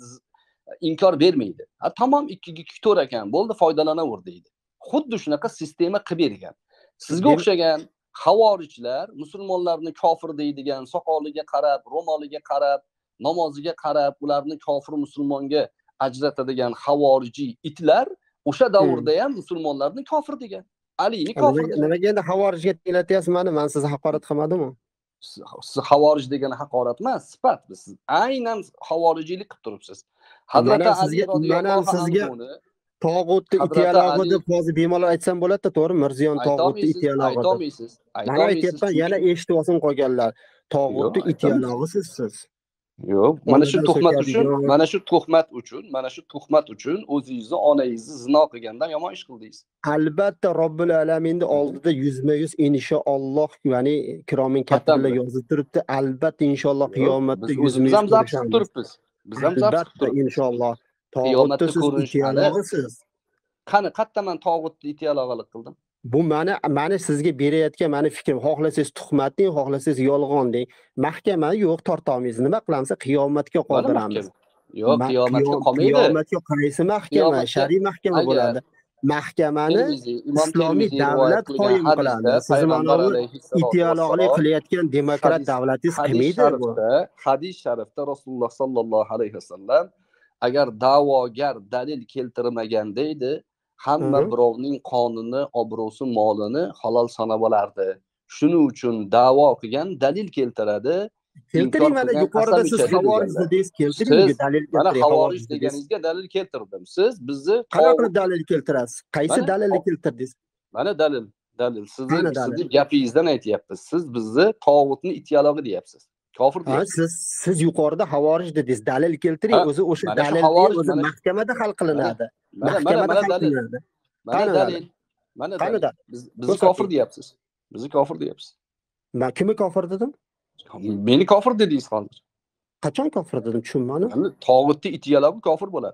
inkor bermaydi. Ha, tamam ikkiga ikki to'rt ekan, bo'ldi foydalanaver deydi. Xuddi shunaqa sistema qilib bergan. Sizga o'xshagan havorijlar musulmonlarni kofir deydigan, soqoliga qarab, ro'moliga qarab, namoziga qarab, ularni kofir musulmonga ajratadigan havorijiy itlar o'sha davrda ham musulmonlarni kofir degan. Alini kofir degan. Nimaga endi havorijga tenglatyapsiz mani? Men sizni haqorat qilmadimmi? Siz havorij degan haqorat emas, sifat. Siz aynan havorijiylik qilib turibsiz. Hazrat Ali roziyallohu anhu tog'utni itiyalog'i deb hozir bemalol aytsam bo'ladi-da, to'g'ri? Mirziyon tog'utni itiyalog'i. Aytolmaysiz. Mana aytyapman, yana eshitib olsin qolganlar. Tog'utni itiyalog'isiz siz. Yo'q, mana shu tuhmat uchun, mana shu tuhmat uchun, mana shu tuhmat uchun o'zingizni, onangizni zino qilgandan yomon ish qildingiz. Albatta Robbil alaminning oldida yuzma-yuz inshaalloh, ya'ni kiromin katiblar yozib turibdi. Albatta inshaalloh qiyomatda yuzma-yuz ham zabt qilib turibmiz. Biz ham zabt qilib turibmiz inshaalloh. Qiyomatda ko'rinish itiyalog'isiz. Qani qayerdan tog'utni itiyalog'lik qildim? Bu meni meni sizga berayotgan meni fikrim. Xohlasangiz tuhmat deng, xohlasangiz yolg'on deng. Mahkama yo'q, tortamiz. Nima qilamiz? Qiyomatga qoldiramiz. Yo'q, qiyomatga qolmaydi. Qiyomatga qaysi mahkama? Shariy mahkama bo'ladi. Mahkamani islomiy davlat qoyim qiladi. Siz mana bu itiyalog'lik qilayotgan demokrat davlatingiz qilmaydi bu. Hadis sharifda Rasululloh sallallohu alayhi vasallam agar da'vogar dalil keltirmaganda edi, hamma birovning qonuni, obro'si, molini halol sanab olardi. Shuning uchun da'vo qilgan dalil keltiradi. Keltiring, mana yuqorida siz havorij dedingiz, keltiring dalil keltiring. Mana havorij deganingizga dalil keltirdim. Siz bizni qanaqa dalil keltirasiz? Qaysi dalilni keltirdingiz? Mana dalil, dalil. Sizni sizni gapingizdan aytyapmiz. Siz bizni tog'utni itiyalog'i deyapsiz. Kofir deyapsiz. Siz siz yuqorida havorij dedingiz. Dalil keltiring. O'zi o'sha dalil o'zi mahkamada hal qilinadi. Mahkamada hal qilinadi. Mana dalil. Mana dalil. Biz bizni kofir deyapsiz. Bizni kofir deyapsiz. Men kimni kofir dedim? Meni kofir dedingiz hozir. Qachon kofir dedim, tushunmadim. Tog'utni itiyalog'i kofir bo'ladi.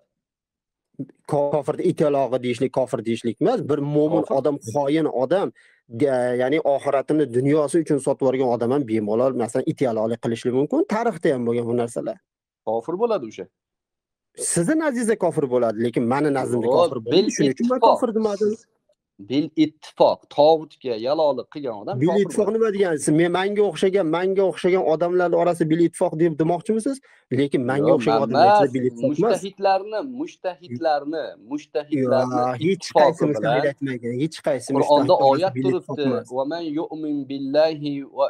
Kofirni itiyalog'i deyishlik kofir deyishlik emas. Bir mo'min odam, xoin odam, ya'ni oxiratini dunyosi uchun sotib yuborgan odam ham bemalol masalan itiyalog'lik qilishi mumkin. Tarixda ham bo'lgan bu narsalar. Kofir bo'ladi o'sha. Sizni nazdingizda kofir bo'ladi, lekin meni nazdimda kofir bo'ladi. Shuning uchun men kofir demadim. Bil ittifoq tog'utga yaloqlik qilgan odam bil ittifoq nima degansiz? Men menga o'xshagan, menga o'xshagan odamlar orasida bil ittifoq deb demoqchimisiz? Lekin menga o'xshagan odamlar bil ittifoq emas. Mushtahidlarni, mushtahidlarni, mushtahidlarni hech qaysi mushtahid aytmagan. Hech qaysi Qur'onda oyat turibdi. Va man yu'min billahi va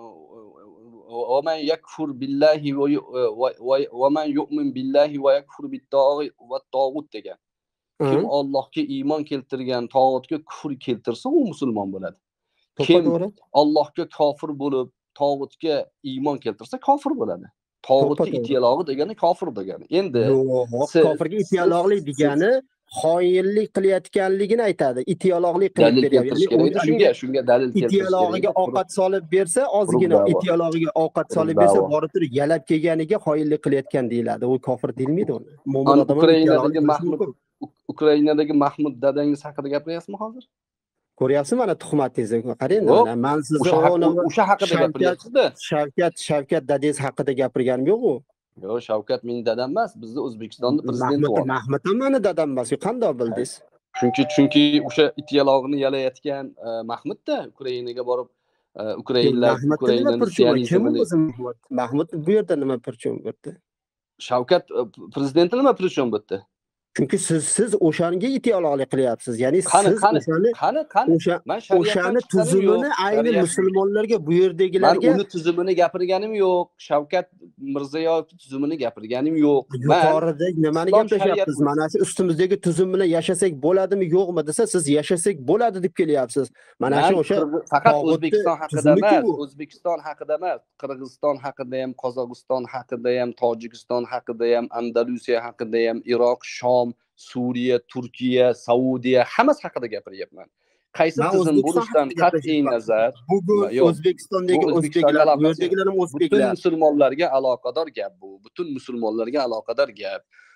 va man yakfur billahi va man yu'min billahi va yakfur bit-tog'ut va tog'ut degan. Kim Allohga iymon keltirgan, tog'utga kufr keltirsa, u musulmon bo'ladi. Kim Allohga kofir bo'lib, tog'utga iymon keltirsa, kofir bo'ladi. Tog'utga itiyalog'i degani kofir degani. Endi kofirga itiyalog'lik degani xoinlik qilayotganligini aytadi. Itiyalog'lik qilib beryapti. Shunga, shunga dalil keltirish kerak. Itiyalog'iga ovqat solib bersa, ozgina itiyalog'iga ovqat solib bersa, borib turib yalab kelganiga xoinlik qilayotgan deyiladi. U kofir deyilmaydi uni. Mo'min odam Ukrainadagi Mahmud Ukrainadagi Mahmud dadangiz haqida gapiryapsizmi hozir? Ko'ryapsizmi mana tuhmatingizni? Qarang, men sizni o'sha haqida gapiryapsiz-da. Shavkat, Shavkat dadangiz haqida gapirganim yo'q-ku. Yo'q, Shavkat mening dadam emas, bizni O'zbekistonning prezidenti bor. Mahmud ham meni dadam emas, qanday bildingiz? Chunki chunki o'sha itiyalog'ini yalayotgan Mahmudda Ukrainaga borib Ukrainlar Ukrainaning sionizmini Mahmud. Mahmud bu yerda nima pirchon bo'ldi? Shavkat prezidenti nima pirchon bo'ldi? Chunki siz siz o'shanga itiyalog'lik qilyapsiz. Ya'ni siz o'shani qani qani o'sha o'shani tuzumini ayni musulmonlarga bu yerdagilarga men uni tuzumini gapirganim yo'q. Shavkat Mirziyoyev tuzumini gapirganim yo'q. Yuqorida nimani gaplashyapsiz? Mana shu ustimizdagi tuzum bilan yashasak bo'ladimi, yo'qmi desa, siz yashasak bo'ladi deb kelyapsiz. Mana shu o'sha faqat O'zbekiston haqida emas, O'zbekiston haqida emas, Qirg'iziston haqida ham, Qozog'iston haqida ham, Tojikiston haqida ham, Andalusiya haqida ham, Iroq, Shom, Suriya, Turkiya, Saudiya hammasi haqida gapiryapman. Qaysi tizim bo'lishidan qat'iy nazar, bugun O'zbekistondagi o'zbeklar, bu yerdagilar ham o'zbeklar. Butun musulmonlarga aloqador gap bu. Butun musulmonlarga aloqador gap.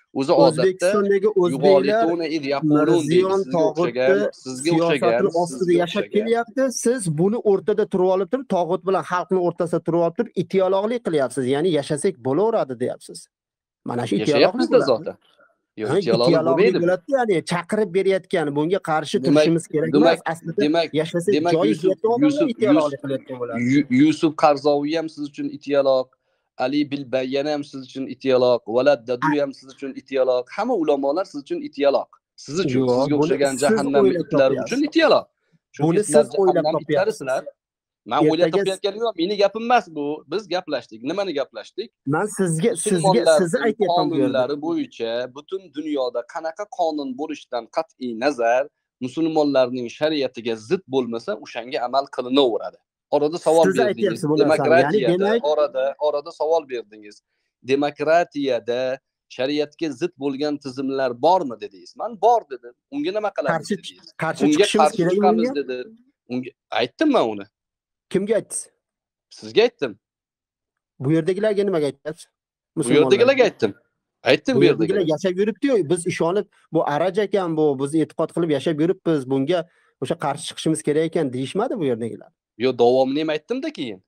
o'zi odatda O'zbekistondagi o'zbeklar Yugoritone id Yaponun deydi. Mirziyon Sizga o'xshagan, tog'utni sizga o'xshagan, siyosatini ostida sizga yashab o'xshagan. kelyapti. Siz buni o'rtada turib olib turib, tog'ut bilan xalqni o'rtasida turib olib turib, itiyoqlik qilyapsiz. Ya'ni yashasak bo'laveradi deyapsiz. Mana shu itiyoqlik Yashayapmiz-da zotan. Yo'q, itiyoqlik bo'lmaydi. bo'ladi, ya'ni chaqirib berayotgan, bunga qarshi Demak- turishimiz kerak demak- emas. Aslida demak yashasak demak joyi Yusuf yetgan odamlar Yusuf itiyoqlik qilayotgan bo'ladi. Yu- Yusuf Qarzoviy ham siz uchun itiyaloq, Ali Bilbayyan ham siz uchun itiyaloq, Valad Daduy ham siz uchun itiyaloq, hamma ulamolar siz uchun itiyaloq. Siz uchun, Yo'q, sizga buni o'xshagan siz jahannam o'ylab itlari topyapsiz. uchun itiyaloq. Chunki Buni sizlar siz o'ylab jahannam topyapsiz. itlarisizlar. Men o'ylab Ertaga- topayotganim yo'q, meni gapim emas bu. Biz gaplashdik. Nimani gaplashdik? Men sizga sizga Musulmonlarning sizni aytyapman bu yerda. qonunlari bo'yicha butun dunyoda qanaqa qonun bo'lishidan qat'iy nazar musulmonlarning shariatiga zid bo'lmasa, o'shanga amal qilinaveradi. Orada savol Siz berdingiz. aytyapsiz bu narsani. Ya'ni Demokratiyada demak- orada orada savol berdingiz. Demokratiyada shariatga zid bo'lgan tizimlar bormi dedingiz. Men bor dedim. Unga nima qilamiz Qarshi dedingiz. qarshi Unga chiqishimiz qarshi kerakmi chiqamiz bunga? dedi. Unga aytdim men uni. Kimga aytdingiz? Sizga aytdim. Bu yerdagilarga nimaga aytyapsiz? Bu yerdagilarga aytdim. Aytdim Bu bu yerdagilar yerdagilarga. yashab yuribdi-yu, biz ishonib, bu araj ekan bu, biz e'tiqod qilib yashab yuribmiz, bunga o'sha qarshi chiqishimiz kerak ekan deyishmadi bu yerdagilar. Yo, davomini ham aytdim-da keyin.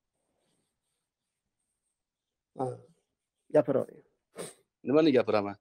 Ha. Gapiravering. Nimani gapiraman?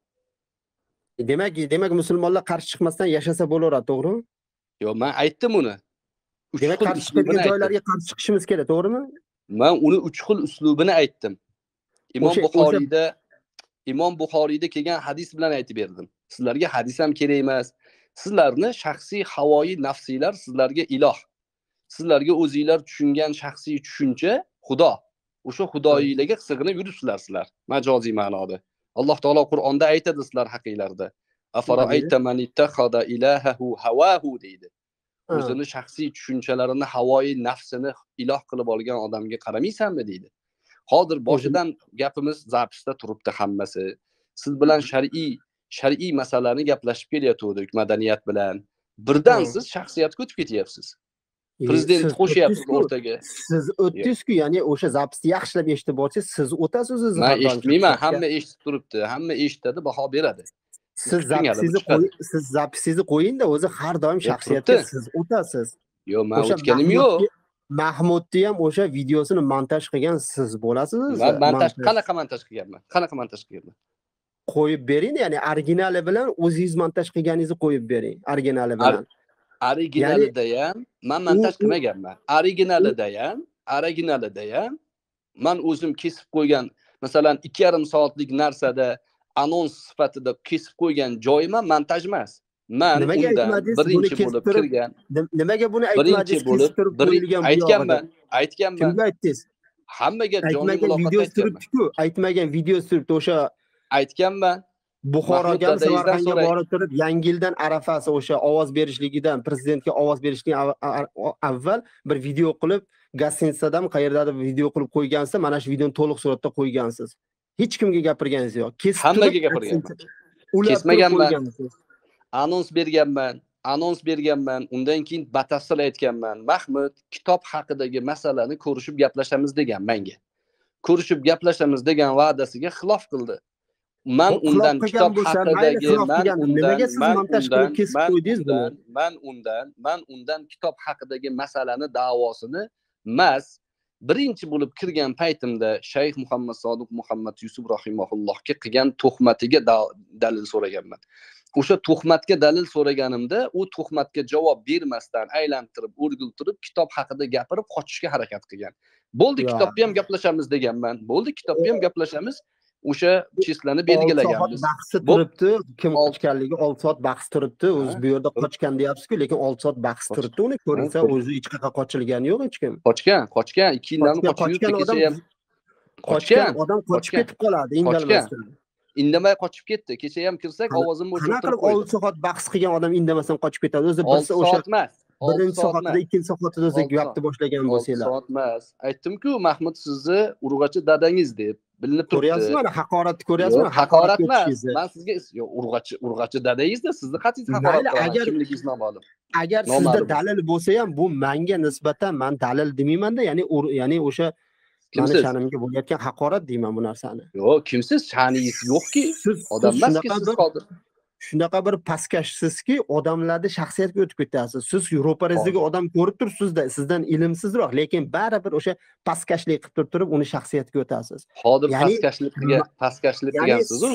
Demak, demak musulmonlar qarshi chiqmasdan yashasa bo'laveradi, to'g'rimi? Yo, men aytdim uni. Uch Demak, xil qarshi uslubini chiqadigan aytdim. joylarga qarshi chiqishimiz kerak, to'g'rimi? Men uni uch xil uslubini aytdim. Imom O'sha- Buxoriyda Imom Buxoriyda kelgan hadis bilan aytib berdim. Sizlarga hadis ham kerak emas. Sizlarni shaxsiy havoyi nafsiylar sizlarga iloh. Sizlarga o'zingizlar tushungan shaxsiy tushuncha Xudo. O'sha xudoiylarga sig'inib yuribsizlar sizlar, majoziy ma'noda. Alloh taolo Qur'onda aytadi sizlar haqinglarda. Afara'ayta man ittakhada ilahahu hawahu deydi. Ha. O'zini shaxsiy tushuncalarini, havoyi nafsini iloh qilib olgan odamga qaramaysanmi deydi. Hozir boshidan gapimiz zapisda turibdi hammasi. Siz bilan shar'iy shar'iy masalalarni gaplashib kelayotgandik madaniyat bilan. Birdan Ha. siz shaxsiyatga o'tib ketyapsiz. E, Prezident siz qo'shyapsiz o'tdingiz-ku. o'rtaga. Siz o'tdingiz-ku, ya'ni o'sha zapisni yaxshilab eshitib olsangiz, siz o'tasiz o'zingizni. Men har doim eshitmayman, shaxsiyatga. hamma eshitib turibdi, hamma eshitadi, baho beradi. Siz kuting hali, bu zapisingizni chiqadi. qo'ying, siz zapisingizni qo'ying-da, o'zi har doim Yo, shaxsiyatga turibdi. siz o'tasiz. Yo'q, men O'sha o'tganim yo'q. Mahmudni- Mahmudni ham o'sha videosini montaj qilgan siz bo'lasiz. o'zi. Men montaj, Montaj. qanaqa montaj qilganman? Qanaqa montaj qilganman? Qo'yib bering, ya'ni originali bilan o'zingiz montaj qilganingizni qo'yib bering, originali bilan. Originalida ham men montaj u- qilmaganman. Originalida ham, originalida ham men o'zim kesib qo'ygan, masalan, ikki yarim soatlik narsada anons sifatida kesib qo'ygan joyim ham montaj emas. Men Nimaga undan aytmadingiz? Buni birinchi kesib bo'lib turib, kirgan, Nim- Nimaga buni birinchi aytmadingiz? bo'lib Kesib turib bir qo'yilgan bu aytganman, yog'ida. aytganman. Kimga aytdingiz? Hammaga jonli Aytmagan muloqotda videosi aytganman. turibdi-ku, aytmagan videosi turibdi. O'sha Aytganman. Buxoroga, Mahmud dadangizdan Samarqandga so'rang. borib turib, Yangi yildan arafasi o'sha ovoz berishligidan, prezidentga ovoz berishlikdan av- av- avval bir video qilib, Gastinisadami qayerdadir video qilib qo'ygansiz, mana shu videoni to'liq suratda qo'ygansiz. Hech kimga gapirganingiz yo'q. Kesib Hammaga turib, gapirganman. ulab Kesmaganman. turib qo'ygansiz. Anons berganman, anons berganman, undan keyin batafsil aytganman. Mahmud kitob haqidagi masalani ko'rishib gaplashamiz degan menga. Ko'rishib gaplashamiz degan va'dasiga xilof qildi. Men Xo'p, undan xilof qilgan kitob bo'lsa, mayli, haqidagi xilof men qilgan. undan Nimaga siz men montaj undan qilib kesib men qo'ydingiz buni? undan men undan men undan kitob haqidagi masalani da'vosini mas birinchi bo'lib kirgan paytimda Shayx Muhammad Sodiq Muhammad Yusuf rahimahullohga qilgan tuhmatiga da- dalil so'raganman. O'sha tuhmatga dalil so'raganimda, u tuhmatga javob bermasdan aylantirib, o'rgiltirib, kitob haqida gapirib qochishga harakat qilgan. Bo'ldi, Ya. kitobni ham gaplashamiz deganman. Bo'ldi, kitobni ham gaplashamiz. O'sha chislani olti soat belgilaganmiz. bahsi Bu- turibdi, kim Ol- qochganligi olti soat bahs turibdi. O'zi bu yerda qochgan deyapsiz-ku, lekin olti soat bahs Qoch- turibdi. Uni ko'rsa Ha, o'zi hech qayerga qochilgani yo'q hech kim. Qochgan, qochgan, ikki yildan Qochgan- qochib qochgan yuribdi, odam kecha ham qochgan qochgan. odam qochib qochgan. ketib qoladi, Qochgan. indamasdan. Indamay qochib ketdi. Kecha ham kirsak, Qana- ovozimni Qanaqa o'chirtirib qilib qo'ydi. olti soat bahs qilgan odam indamasdan qochib ketadi? O'zi olti birsi o'sha soat emas. olti birinchi soat soatida, emas. ikkinchi soatida o'zi olti gapni boshlagan olti bo'lsanglar. soat emas. Aytdim-ku, Mahmud sizni urg'achi dadangiz deb bilinib turibdi. Ko'ryapsizmi? Mana haqoratni ko'ryapsizmi? Yo'q, haqorat emas. o'tishingizni. Men sizga yo'q, urg'achi, urg'achi dadangizda sizni qat'iy Mayli, haqorat qilaman. agar- Kimligingiz noma'lum. Agar Noma'lum. sizda dalil bo'lsa ham, bu menga nisbatan men dalil demayman-da, ya'ni ur- ya'ni o'sha Mani Kimsiz? sha'nimga bo'layotgan haqorat deyman bu narsani. Yo'q, kimsiz? Sha'ningiz yo'qki. Siz Odam siz emaski shunaqa siz bir hozir. shunaqa bir pastkashsizki, odamlarni shaxsiyatga o'tib ketasiz. Siz ro'parangizdagi Hozir. odam ko'rib turibsiz-da, sizdan ilmsizroq, lekin baribir o'sha pastkashlik qilib turib, uni shaxsiyatiga o'tasiz. Hozir Ya'ni pastkashlik qilgan, pastkashlik ya'ni qilgansiz-ku.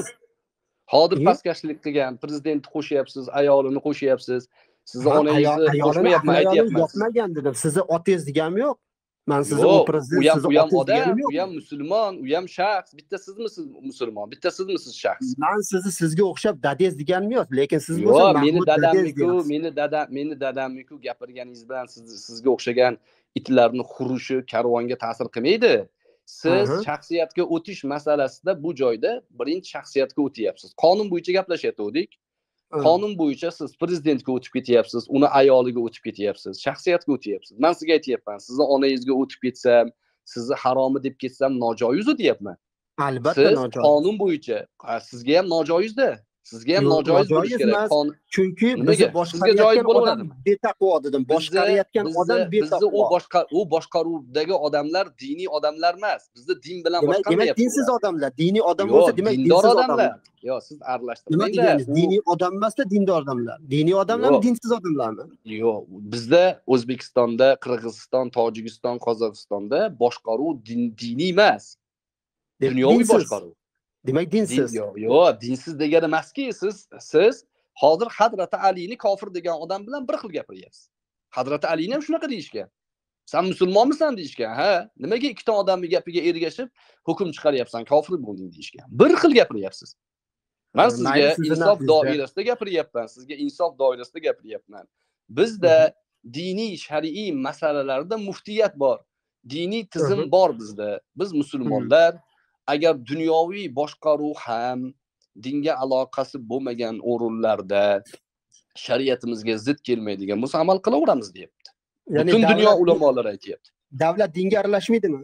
Hozir E? pastkashlik qilgan, prezidentni qo'shyapsiz, ayolini qo'shyapsiz. Sizni Ha, ayol onangizni ayolini qo'shmayapman, aql ayolini aytyapman. yoqmagan dedim. Sizni otangiz deganim yo'q. Men sizni Yo'q, u u prezident, ham sizni u ham otangiz odam, deganim u yo'q. ham musulmon, u ham shaxs. Bitta sizmisiz musulmon, bitta sizmisiz shaxs. Men sizni sizga o'xshab dadangiz deganim yo'q, lekin siz Yo'q, bo'lsa meni Mahmud dadangiz dadammiku, deyapsiz. meni dadam, meni dadammiku gapirganingiz bilan siz sizga o'xshagan itlarni xurushi karvonga ta'sir qilmaydi. Siz Aha. shaxsiyatga o'tish masalasida bu joyda birinchi shaxsiyatga o'tyapsiz. Qonun bo'yicha gaplashyaptik. Ha. Qonun bo'yicha siz prezidentga o'tib ketyapsiz, uni ayoliga o'tib ketyapsiz, shaxsiyatga o'tyapsiz. Men sizga aytyapman, sizni onangizga o'tib ketsam, sizni haromi deb ketsam nojoiz o'tyapman. Albatta Siz nojoiz. qonun bo'yicha, ha, sizga ham nojoizda. Sizga ham Yo'q, nojoiz bo'lish nojoiz kerak. emas. Qonun Chunki nimaga? bizni Sizga joiz boshqarayotgan odam bo'laveradimi? betaqvo dedim. Bizni Boshqarayotgan odam bizni bizni u betaqvo. boshqa u boshqaruvdagi odamlar diniy odamlar emas. Bizni din bilan Demak, boshqa demak deyapti dinsiz ular. odamlar. Diniy odam Yo'q, bo'lsa, demak dindor dinsiz odamlar. odamlar. Yo'q, siz Nima aralashtirmanglar. deganingiz? U Diniy odam emasda dindor odamlar. Diniy odamlarmi, Yo'q. dinsiz odamlarmi? Yo'q, bizda O'zbekistonda, Qirg'iziston, Tojikiston, Qozog'istonda boshqaruv din, diniy emas. Demak, Dunyoviy dinsiz. boshqaruv. Demak, Din, dinsiz. yo'q, yo'q, dinsiz degani emaski, siz siz hozir Hazrati Alini kofir degan odam bilan bir xil gapiryapsiz. Hazrati Alini ham shunaqa deyishgan. Sen musulmonmisan deyishgan. Ha, nimaga ikkita odamning gapiga ergashib hukm chiqaryapsan, kofir bo'lding deyishgan. Bir xil gapiryapsiz. Men Ha, sizga mayli, sizni insof nazdingizda. doirasida gapiryapman. Sizga insof doirasida gapiryapman. Bizda diniy, shar'iy masalalarda muftiyat bor. Diniy tizim Mhm. bor bizda. Biz musulmonlar agar dunyoviy boshqaruv ham dinga aloqasi bo'lmagan o'rinlarda shariatimizga zid kelmaydigan bo'lsa amal qilaveramiz deyapti. Ya'ni Butun dunyo davlat ulamolari aytyapti. davlat dinga aralashmaydimi?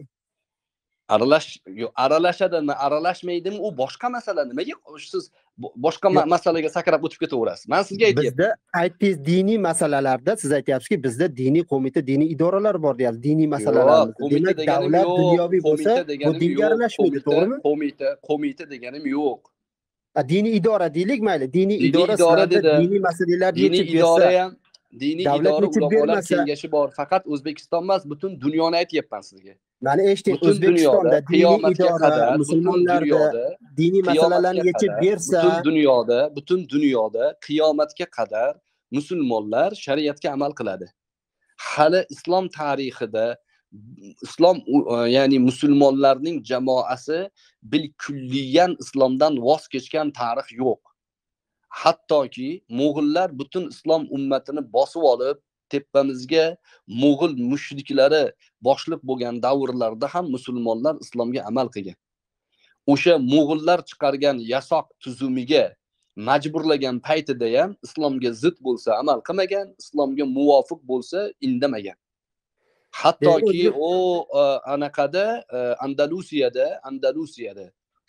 Aralash yo aralashadimi, aralashmaydimi u boshqa masala. Nimaga siz bo- boshqa ma- Yo'q. masalaga sakrab o'tib ketaverasiz? Men sizga aytyapman. Bizda aytdingiz diniy masalalarda siz aytyapsizki, bizda diniy qo'mita, diniy idoralar bor deyapsiz. Diniy Yo'q, masalalarimiz. qo'mita Demak, deganim davlat yo'q, dunyoviy bo'lsa, qo'mita bu deganim dinga yo'q, aralashmaydi, qo'mita, to'g'rimi? qo'mita, qo'mita deganim yo'q. A, Diniy idora deylik, mayli. Diniy Diniy idora idora sizlarda dedi. diniy masalalarni Diniy yechib idora bersa, ham, diniy davlat idora yechib ulamolar bermasa, kengashi bor. Faqat O'zbekiston emas, butun dunyoni aytyapman sizga. mana eshiting, Butun O'zbekistonda dunyoda diniy qiyomatga idora qadar, butun musulmonlarda dunyoda diniy masalalarni qiyomatga yechib qadar, bersa, butun dunyoda, butun dunyoda qiyomatga qadar musulmonlar shariatga amal qiladi. Hali islom tarixida islom ya'ni musulmonlarning jamoasi bil kulliyan islomdan voz kechgan tarix yo'q. Hattoki mo'g'ullar butun islom ummatini bosib olib, tepamizga mo'g'ul mushriklari boshliq bo'lgan davrlarda ham musulmonlar islomga amal qilgan. O'sha mo'g'ullar chiqargan yasoq tuzumiga majburlagan paytida ham islomga zid bo'lsa amal qilmagan, islomga muvofiq bo'lsa indamagan. Hattoki O'zbek- o anaqada Andalusiyada, Andalusiyada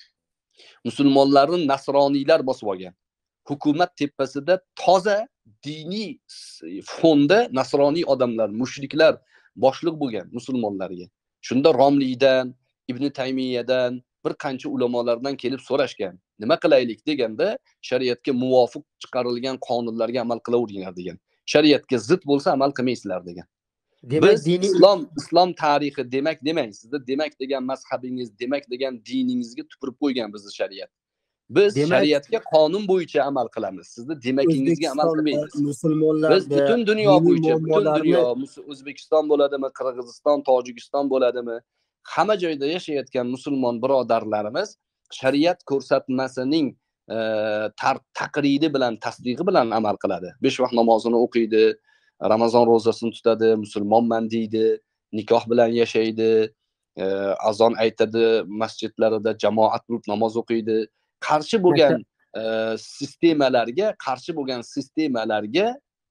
musulmonlarni nasroniylar bosib olgan. Hukumat tepasida toza diniy fonda nasroniy odamlar, mushriklar boshliq bo'lgan musulmonlarga. Shunda Romliydan, Ibn Taymiyadan bir qancha ulamolardan kelib so'rashgan. Nima qilaylik deganda, shariatga muvofiq chiqarilgan qonunlarga amal qilaveringlar degan. Shariatga zid bo'lsa amal qilmaysizlar degan. demak Biz diniy islom islom tarixi demak demang. Sizda demak degan mazhabingiz, demak degan diningizga tupurib qo'ygan bizni shariat. Biz Demak- shariatga qonun bo'yicha amal qilamiz. Sizda demakingizga amal O'zbekistonda qilmaymiz. Biz musulmonlarda butun dunyo diniy bo'yicha, butun muammolarni dunyo, Mus- O'zbekiston bo'ladimi, Qirg'iziston, Tojikiston bo'ladimi, hamma joyda yashayotgan musulmon birodarlarimiz shariat ko'rsatmasining e, tar- taqriri bilan, tasdig'i bilan amal qiladi. besh vaqt namozini o'qiydi, Ramazon ro'zasini tutadi, musulmonman deydi, nikoh bilan yashaydi, e, azon aytadi, masjidlarida jamoat bo'lib namoz o'qiydi. Qarshi bo'lgan e, sistemalarga, qarshi bo'lgan sistemalarga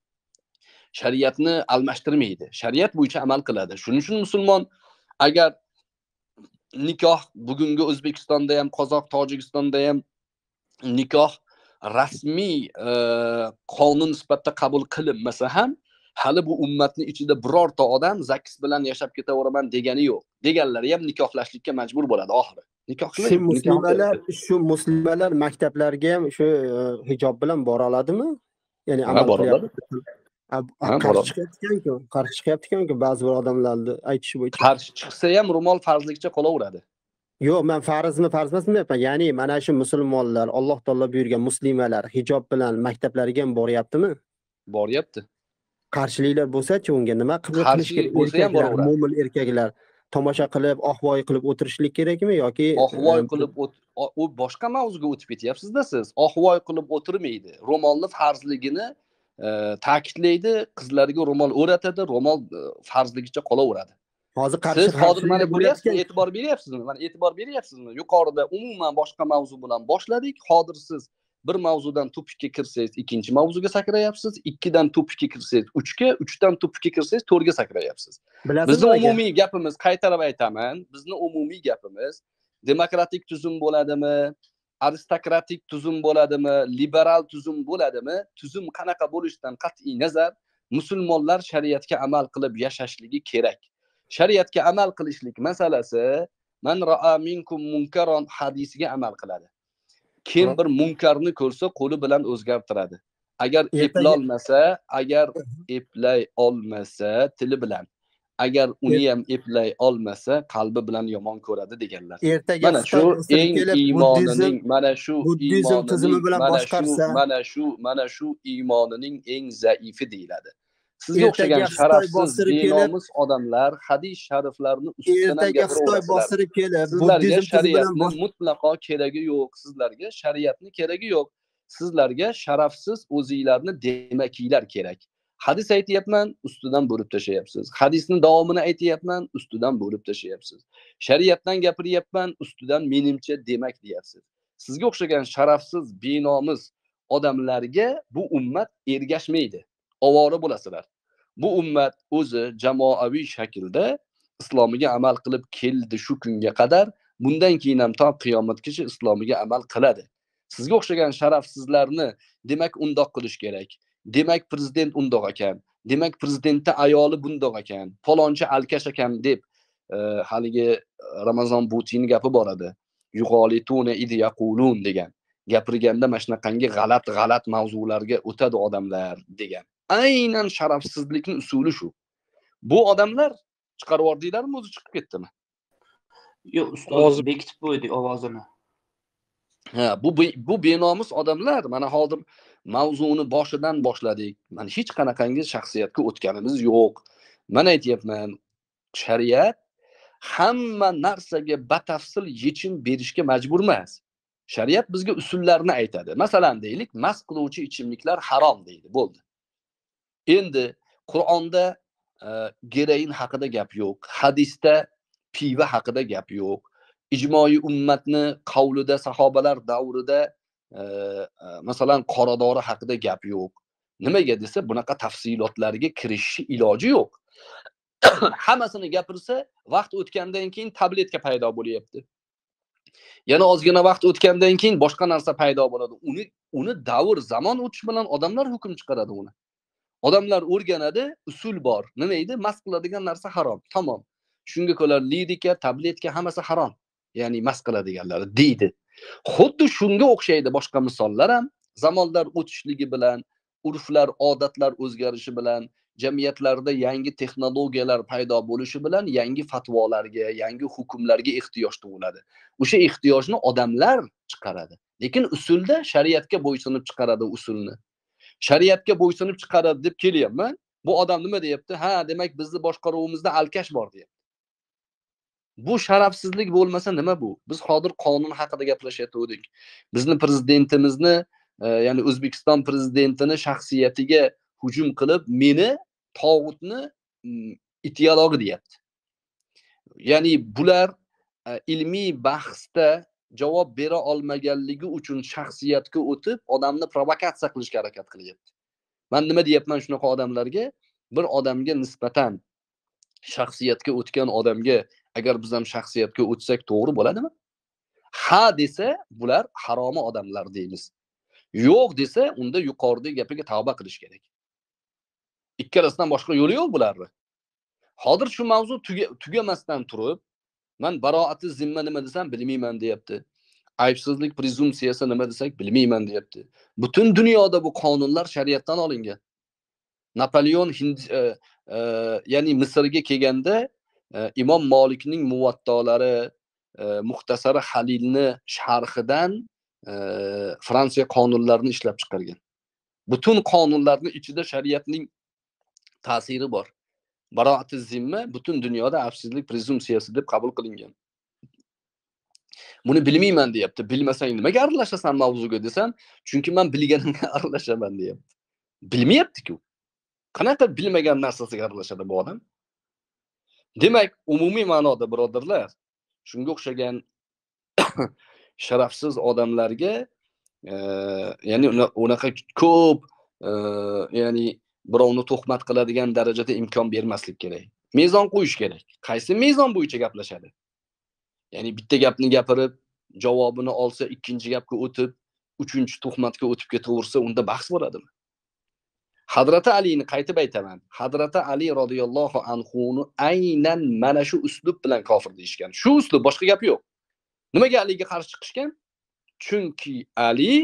shariatni almashtirmaydi. Shariat bo'yicha amal qiladi. Shuning uchun musulmon agar nikoh bugungi O'zbekistonda ham, Qozoq, Tojikistonda ham nikoh rasmiy e, qonun sifatida qabul qilinmasa ham hali bu ummatning ichida birorta odam zakis bilan yashab ketaveraman degani yo'q. Deganlari ham nikohlashlikka majbur bo'ladi oxiri. Nikoh Shu qilmaydi, nikoh muslimalar, qilmaydi. shu muslimalar maktablarga ham shu e, hijob bilan bora oladimi? Ya'ni Ha, amal bora oladi. qilyapti. A- a- Ha, bora Qarshi oladi. chiqayotgan-ku, qarshi chiqayotgan-ku ba'zi bir odamlarni aytishi bo'yicha. Qarshi chiqsa ham ro'mol farzlikcha qolaveradi. Yo'q, men farzmi, farz emas deyapman. Ya'ni mana shu musulmonlar, Alloh taolo buyurgan muslimalar hijob bilan maktablarga ham boryaptimi? Boryapti. Qarshiliklar bo'lsa-chi unga nima qilish Qarshilik kerak? bo'lsa ham Erkaklar, boraveradi. mo'min erkaklar tomosha qilib, ohvoy qilib o'tirishlik kerakmi yoki Ohvoy e, qilib o't- o- u boshqa mavzuga o'tib ketyapsiz-da siz. Ohvoy qilib o'tirmaydi. Ro'molni farzligini e, ta'kidlaydi, qizlarga ro'mol o'ratadi, ro'mol e, farzligicha qolaveradi. hozir qarshi Siz hozir mana qarshiliklar ko'ryapsizmi, bo'layotgan. e'tibor beryapsizmi? Mana e'tibor beryapsizmi? Yuqorida umuman boshqa mavzu bilan boshladik. Hozir siz bir mavzudan tupikka kirsangiz, ikkinchi mavzuga sakrayapsiz. ikkidan tupikka kirsangiz, uchga, uchdan tupikka kirsangiz, to'rtga sakrayapsiz. Bilasizmi Bizni aka? umumiy gapimiz, qaytarib aytaman, bizni umumiy gapimiz demokratik tuzum bo'ladimi, aristokratik tuzum bo'ladimi, liberal tuzum bo'ladimi? Tuzum qanaqa bo'lishidan qat'iy nazar musulmonlar shariatga amal qilib yashashligi kerak. Shariatga amal qilishlik masalasi man ra'a minkum munkaron hadisiga amal qiladi. Kim bir munkarni ko'rsa qo'li bilan o'zgartiradi. Agar Ertaga- eplolmasa, agar eplay olmasa tili bilan, agar uni ham eplay olmasa qalbi bilan yomon ko'radi deganlar. Ertaga Mana shu Xitoy bostirib eng kelib, iymonining, mana shu buddizm tuzumi iymonining, bilan mana shu, boshqarsa, mana shu, mana shu iymonining eng zaifi deyiladi. Sizga ertaga o'xshagan Xitoy sharafsiz, bostirib kelib, benomus odamlar hadis shariflarni ustidan ham ertaga Xitoy gapiraverasizlar. bostirib kelib, Sizlarga buddizm tuzumi bilan shariatni bosh- mutlaqo keragi yo'q. Sizlarga shariatni keragi yo'q. Sizlarga sharafsiz o'zinglarni demakiylar kerak. Hadis aytayapman, ustidan bo'lib tashlayapsiz. Hadisning davomini aytayapman, ustidan bo'lib tashlayapsiz. Shariatdan gapiryapman, ustidan menimcha demak deyapsiz. Sizga o'xshagan sharafsiz, benomus odamlarga bu ummat ergashmaydi. Ovora bo'lasizlar. Bu ummat o'zi jamoaviy shaklda islomiga amal qilib keldi shu kunga qadar, bundan keyin ham to qiyomatgacha islomiga amal qiladi. Sizga o'xshagan sharafsizlarni demak undoq qilish kerak. Demak prezident undoq ekan. Demak prezidentning ayoli bundoq ekan. Falonchi alkash ekan deb e, haligi Ramazon Putin gapi bor edi. Yuqolituna id yaqulun degan. Gapirganda mana shunaqangi g'alat-g'alat mavzularga o'tadi odamlar degan. Aynan sharafsizlikning usuli shu. Bu odamlar chiqarib yordinglarmi, o'zi chiqib ketdimi? Yo'q, ustoz Hozir- bekitib qo'ydik ovozini. Ha, bu be- bu benomus odamlar mana hozir mavzuni boshidan boshladik. Mana hech qanaqangi shaxsiyatga o'tganimiz yo'q. Men aytayapman, shariat hamma narsaga batafsil yechim berishga majbur emas. Shariat bizga usullarni aytadi. Masalan, deylik, mast qiluvchi ichimliklar harom deydi, bo'ldi. Endi Qur'onda e, geroin haqida gap yo'q, hadisda piva haqida gap yo'q. Ijmoiy ummatni qavlida sahobalar davrida e, e, masalan qoradori haqida gap yo'q. Nimaga desa, bunaqa tafsilotlarga kirishish iloji yo'q. Hammasini gapirsa, vaqt o'tgandan keyin tabletka paydo bo'lyapti. Yana ozgina vaqt o'tgandan keyin boshqa narsa paydo bo'ladi. Uni uni davr, zamon o'tishi bilan odamlar hukm chiqaradi uni. Odamlar o'rganadi, usul bor. Nima edi? Mast qiladigan narsa harom. Tamom. Shunga ko'ra lidika, tabletka hammasi harom. Ya'ni mast qiladiganlar deydi. Xuddi shunga o'xshaydi boshqa misollar ham. Zamonlar o'tishligi bilan, urflar, odatlar o'zgarishi bilan, jamiyatlarda yangi texnologiyalar paydo bo'lishi bilan yangi fatvolarga, yangi hukmlarga ehtiyoj tug'iladi. O'sha ehtiyojni odamlar chiqaradi. Lekin usulda shariatga bo'ysunib chiqaradi usulni. Shariatga bo'ysunib chiqaradi deb kelyapman. Bu odam nima deyapti? Ha, demak bizni boshqaruvimizda alkash bor deyapti. Bu sharafsizlik bo'lmasa nima bu? Biz hozir qonun haqida gaplashayotgandik. Bizni prezidentimizni, e, ya'ni O'zbekiston prezidentining shaxsiyatiga hujum qilib, meni tog'utni ideologi deyapti. Ya'ni bular e, ilmiy bahsda javob bera olmaganligi uchun shaxsiyatga o'tib, odamni provokatsiya qilishga harakat qilyapti. Men nima deyapman shunaqa odamlarga? Bir odamga nisbatan shaxsiyatga o'tgan odamga agar biz ham shaxsiyatga o'tsak to'g'ri bo'ladimi? Ha desa, bular haromi odamlar deymiz. Yo'q desa, unda yuqoridagi gapiga tavba qilish kerak. Ikkalasidan boshqa yo'li yo'q bularni. Hozir shu mavzu tugamasdan turib, men baroati zimma nima desam bilmayman deyapti. Aybsizlik prezumsiyasi nima desak bilmayman deyapti. Butun dunyoda bu qonunlar shariatdan olingan. Napoleon Hind e, e, ya'ni Misrga kelganda e, Imom Malikning Muvattolari, e, Muxtasari Halilni sharhidan e, Fransiya qonunlarini ishlab chiqargan. Butun qonunlarning ichida shariatning ta'siri bor. Baroati zimma butun dunyoda aybsizlik prezumsiyasi deb qabul qilingan. Buni bilmayman deyapti. Bilmasang nimaga aralashasan mavzuga desam, chunki men bilganimga aralashaman deyapti. Bilmayapti-ku. Qanaqa bilmagan narsasiga aralashadi bu odam? Demak, umumiy ma'noda birodarlar, shunga o'xshagan sharafsiz odamlarga, e, ya'ni unaqa ko'p, e, ya'ni birovni tuhmat qiladigan darajada imkon bermaslik kerak. Mezon qo'yish kerak. Qaysi mezon bo'yicha gaplashadi? Ya'ni bitta gapni gapirib, javobini olsa, ikkinchi gapga o'tib, uchinchi tuhmatga o'tib ketaversa, unda bahs bo'ladimi? Hazrati Alini qaytib aytaman. Hazrati Ali radhiyallohu anhuni aynan mana shu uslub bilan kofir deyishgan. Shu uslub, boshqa gap yo'q. Nimaga Aliga qarshi chiqishgan? Chunki Ali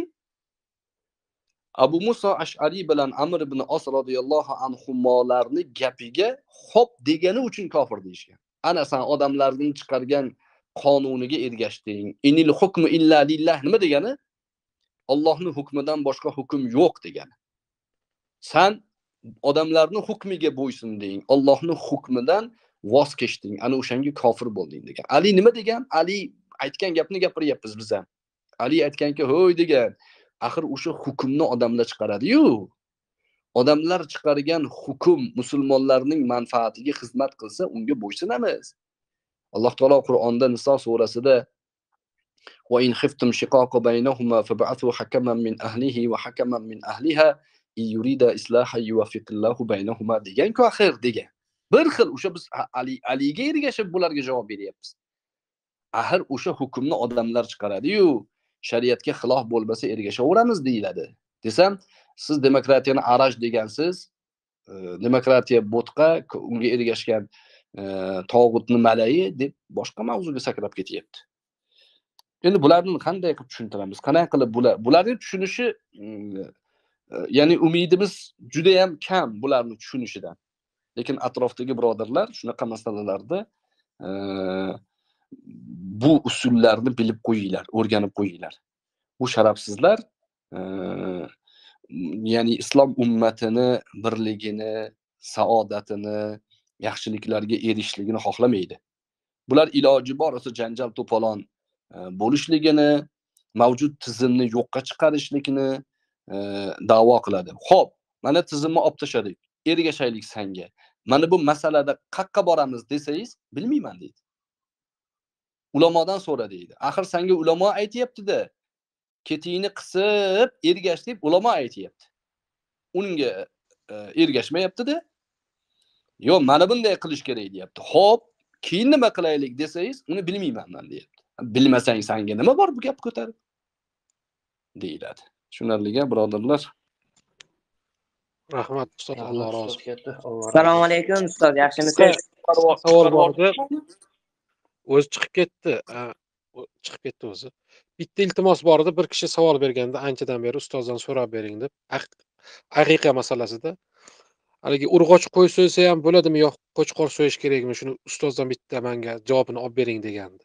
Abu Musa Ash'ari bilan Amr ibn As radhiyallohu anhumolarni gapiga xo'p degani uchun kofir deyishgan. Ana sen odamlarning chiqargan qonuniga ergashding. Inil hukmu illa lillah nima degani? Allohning hukmidan boshqa hukm yo'q degani. Sen odamlarning hukmiga bo'ysunding, Allohning hukmidan voz kechding, ana o'shanga kofir bo'lding degan. Ali nima degan? Ali aytgan gapni gapiryapmiz biz ham. Ali aytganki, "Ho'y" degan. Axir o'sha hukmni odamlar chiqaradi-yu. Odamlar chiqargan hukm musulmonlarning manfaatiga xizmat qilsa, unga bo'ysunamiz. Alloh taolo Qur'onda Niso surasida "Va in khiftum shiqaqa baynahuma fab'athu hakaman min ahlihi va hakaman min ahliha yurida islaha yuwaffiqillahu baynahuma" degan-ku axir degan. Bir xil o'sha biz Ali Aliga ergashib bularga javob beryapmiz. Axir o'sha hukmni odamlar chiqaradi-yu, shariatga xilof bo'lmasa ergashaveramiz deyiladi. Desam, siz demokratiyani araj degansiz, e, demokratiya bo'tqa, unga ergashgan e, tog'utni malayi deb boshqa mavzuga sakrab ketyapti. Endi bularni qanday qilib tushuntiramiz? Qanday qilib bular bularni tushunishi, e, ya'ni umidimiz juda ham kam bularni tushunishidan. Lekin atrofdagi birodarlar shunaqa masalalarda e, bu usullarni bilib qo'yinglar, o'rganib qo'yinglar. Bu sharafsizlar e, ya'ni islom ummatini birligini, saodatini, yaxshiliklarga erishishligini xohlamaydi. Bular iloji boricha janjal to'polon e, bo'lishligini, mavjud tizimni yo'qqa chiqarishlikni e, da'vo qiladi. Xo'p, mana tizimni olib tashladik, ergashaylik senga. Mana bu masalada qayerga boramiz desangiz, bilmayman deydi. Ulamodan so'ra deydi. Axir senga ulamo aytayapti-da. Ketingni qisib ergash deb ulamo aytayapti. Unga e, ergashmayapti-da. Yo, mana bunday qilish kerak deyapti. Xo'p, keyin nima qilaylik desangiz, uni bilmayman men deyapti. Bilmasang senga nima bor bu gap ko'tarib? deyiladi. Tushunarliga birodarlar. Rahmat ustoz, Alloh rozi bo'lsin. Assalomu alaykum ustoz, yaxshimisiz? Savol bor edi. O'zi chiqib ketdi. Chiqib ketdi o'zi. Bitta iltimos bor edi, bir kishi savol berganda anchadan beri ustozdan so'rab bering deb, aqiqa masalasida. Haligi urg'och qo'y so'ysa ham bo'ladimi, yo'q qo'chqor so'yish kerakmi? Shuni ustozdan bitta menga javobini olib bering degandi.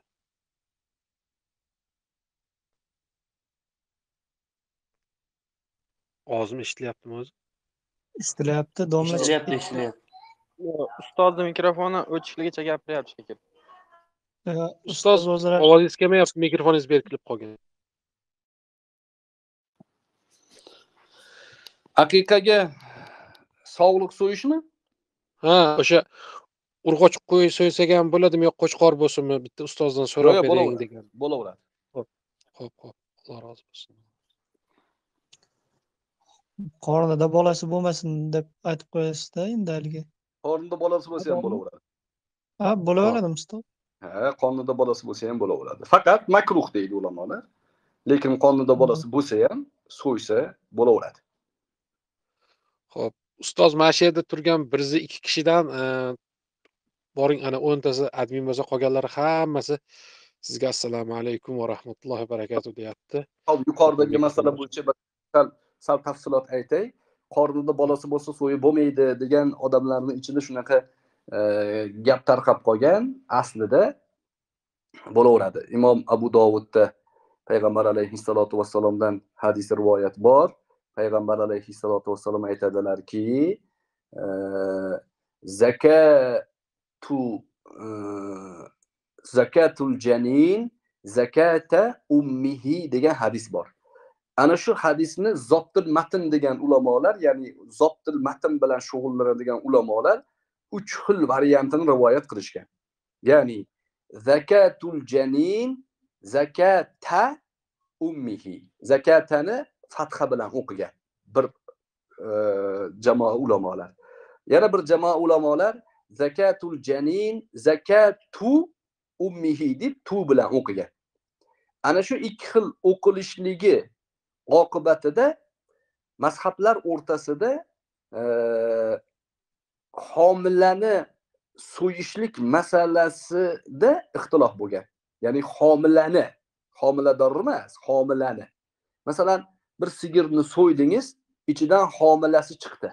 Ovozim eshitilyaptimi o'zi? Eshitilyapti, domla Eshitilyapti, eshitilyapti. Ustozni mikrofoni o'chishligicha gapiryapti shekilli. Ustoz, ovozingiz kelmayapti, mikrofoningiz berkilib qolgan. Haqiqaga sog'liq so'yishmi? Ha, o'sha urg'och qo'y so'ysak ham bo'ladimi, yo'q qo'chqor bo'lsinmi? Bitta ustozdan so'rab bering degan. Bo'laveradi. Xo'p, xo'p, xo'p. Alloh rozi bo'lsin. qornida bolasi bo'lmasin deb aytib qo'yasizda endi haligi. Qornida bolasi bo'lsa ham bo'laveradi. Ha, bo'laveradimi ustoz? Ha, qornida bolasi bo'lsa ham bo'laveradi. Faqat makruh deydi ulamolar. Lekin qornida bolasi bo'lsa ham so'ysa bo'laveradi. Xo'p, ustoz mana shu yerda turgan bir yuz ikki kishidan e, boring ana o'ntasi admin bo'lsa, qolganlari hammasi sizga assalomu alaykum va rahmatullohi va barakatuh deyapti. Hop, yuqoridagi masala bo'yicha bir sal sal tafsilot aytay. Qornida bolasi bo'lsa so'yib bo'lmaydi degan odamlarning ichida shunaqa e, gap tarqab qolgan. Aslida bo'laveradi. Imom Abu Dovudda payg'ambar alayhissalotu vassalomdan hadis rivoyat bor. Payg'ambar alayhissalotu vassalom aytadilarki, e, zakatu e, zakatul janin zakata ummihi degan hadis bor. Ana shu hadisni zobtul matn degan ulamolar, ya'ni zobtul matn bilan shug'ullanadigan ulamolar uch xil variantini rivoyat qilishgan. Ya'ni zakatul janin zakata ummihi. Zakatani fatha bilan o'qigan bir e, jamoa ulamolar. Yana bir jamoa ulamolar zakatul janin zakatu ummihi deb tu bilan o'qigan. Ana shu ikki xil o'qilishligi oqibatida mazhablar o'rtasida e, homilani so'yishlik masalasida ixtilof bo'lgan. Ya'ni homilani, homilador emas, homilani. Masalan, bir sigirni so'ydingiz, ichidan homilasi chiqdi.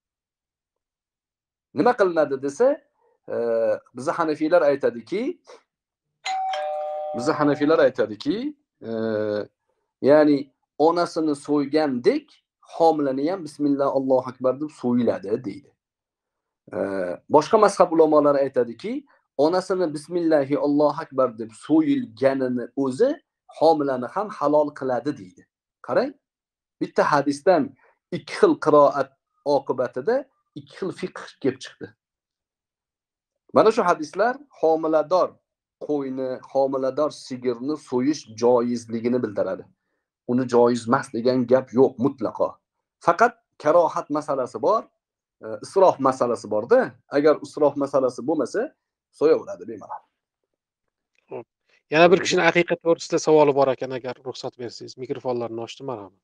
Nima qilinadi desa, e, bizi Hanafiylar aytadiki, bizi Hanafiylar aytadiki, e, ya'ni onasini so'ygandek homilani ham bismillah Allohu akbar deb so'yiladi deydi. E, boshqa mazhab ulamolari aytadiki, onasini bismillahi Allohu akbar deb so'yilganini o'zi homilani ham halol qiladi deydi. Qarang, bitta hadisdan ikki xil qiroat oqibatida ikki xil fiqh kelib chiqdi. Mana shu hadislar homilador qo'yni, homilador sigirni so'yish joizligini bildiradi. Uni joiz emas degan gap yo'q mutlaqo. Faqat karohat masalasi bor, e, isrof masalasi borda. Agar isrof masalasi bo'lmasa, so'yaveradi bemalol. Yana bir kishining aqiqa to'g'risida savoli bor ekan, agar ruxsat bersangiz. Mikrofonlarni ochdim, marhamat.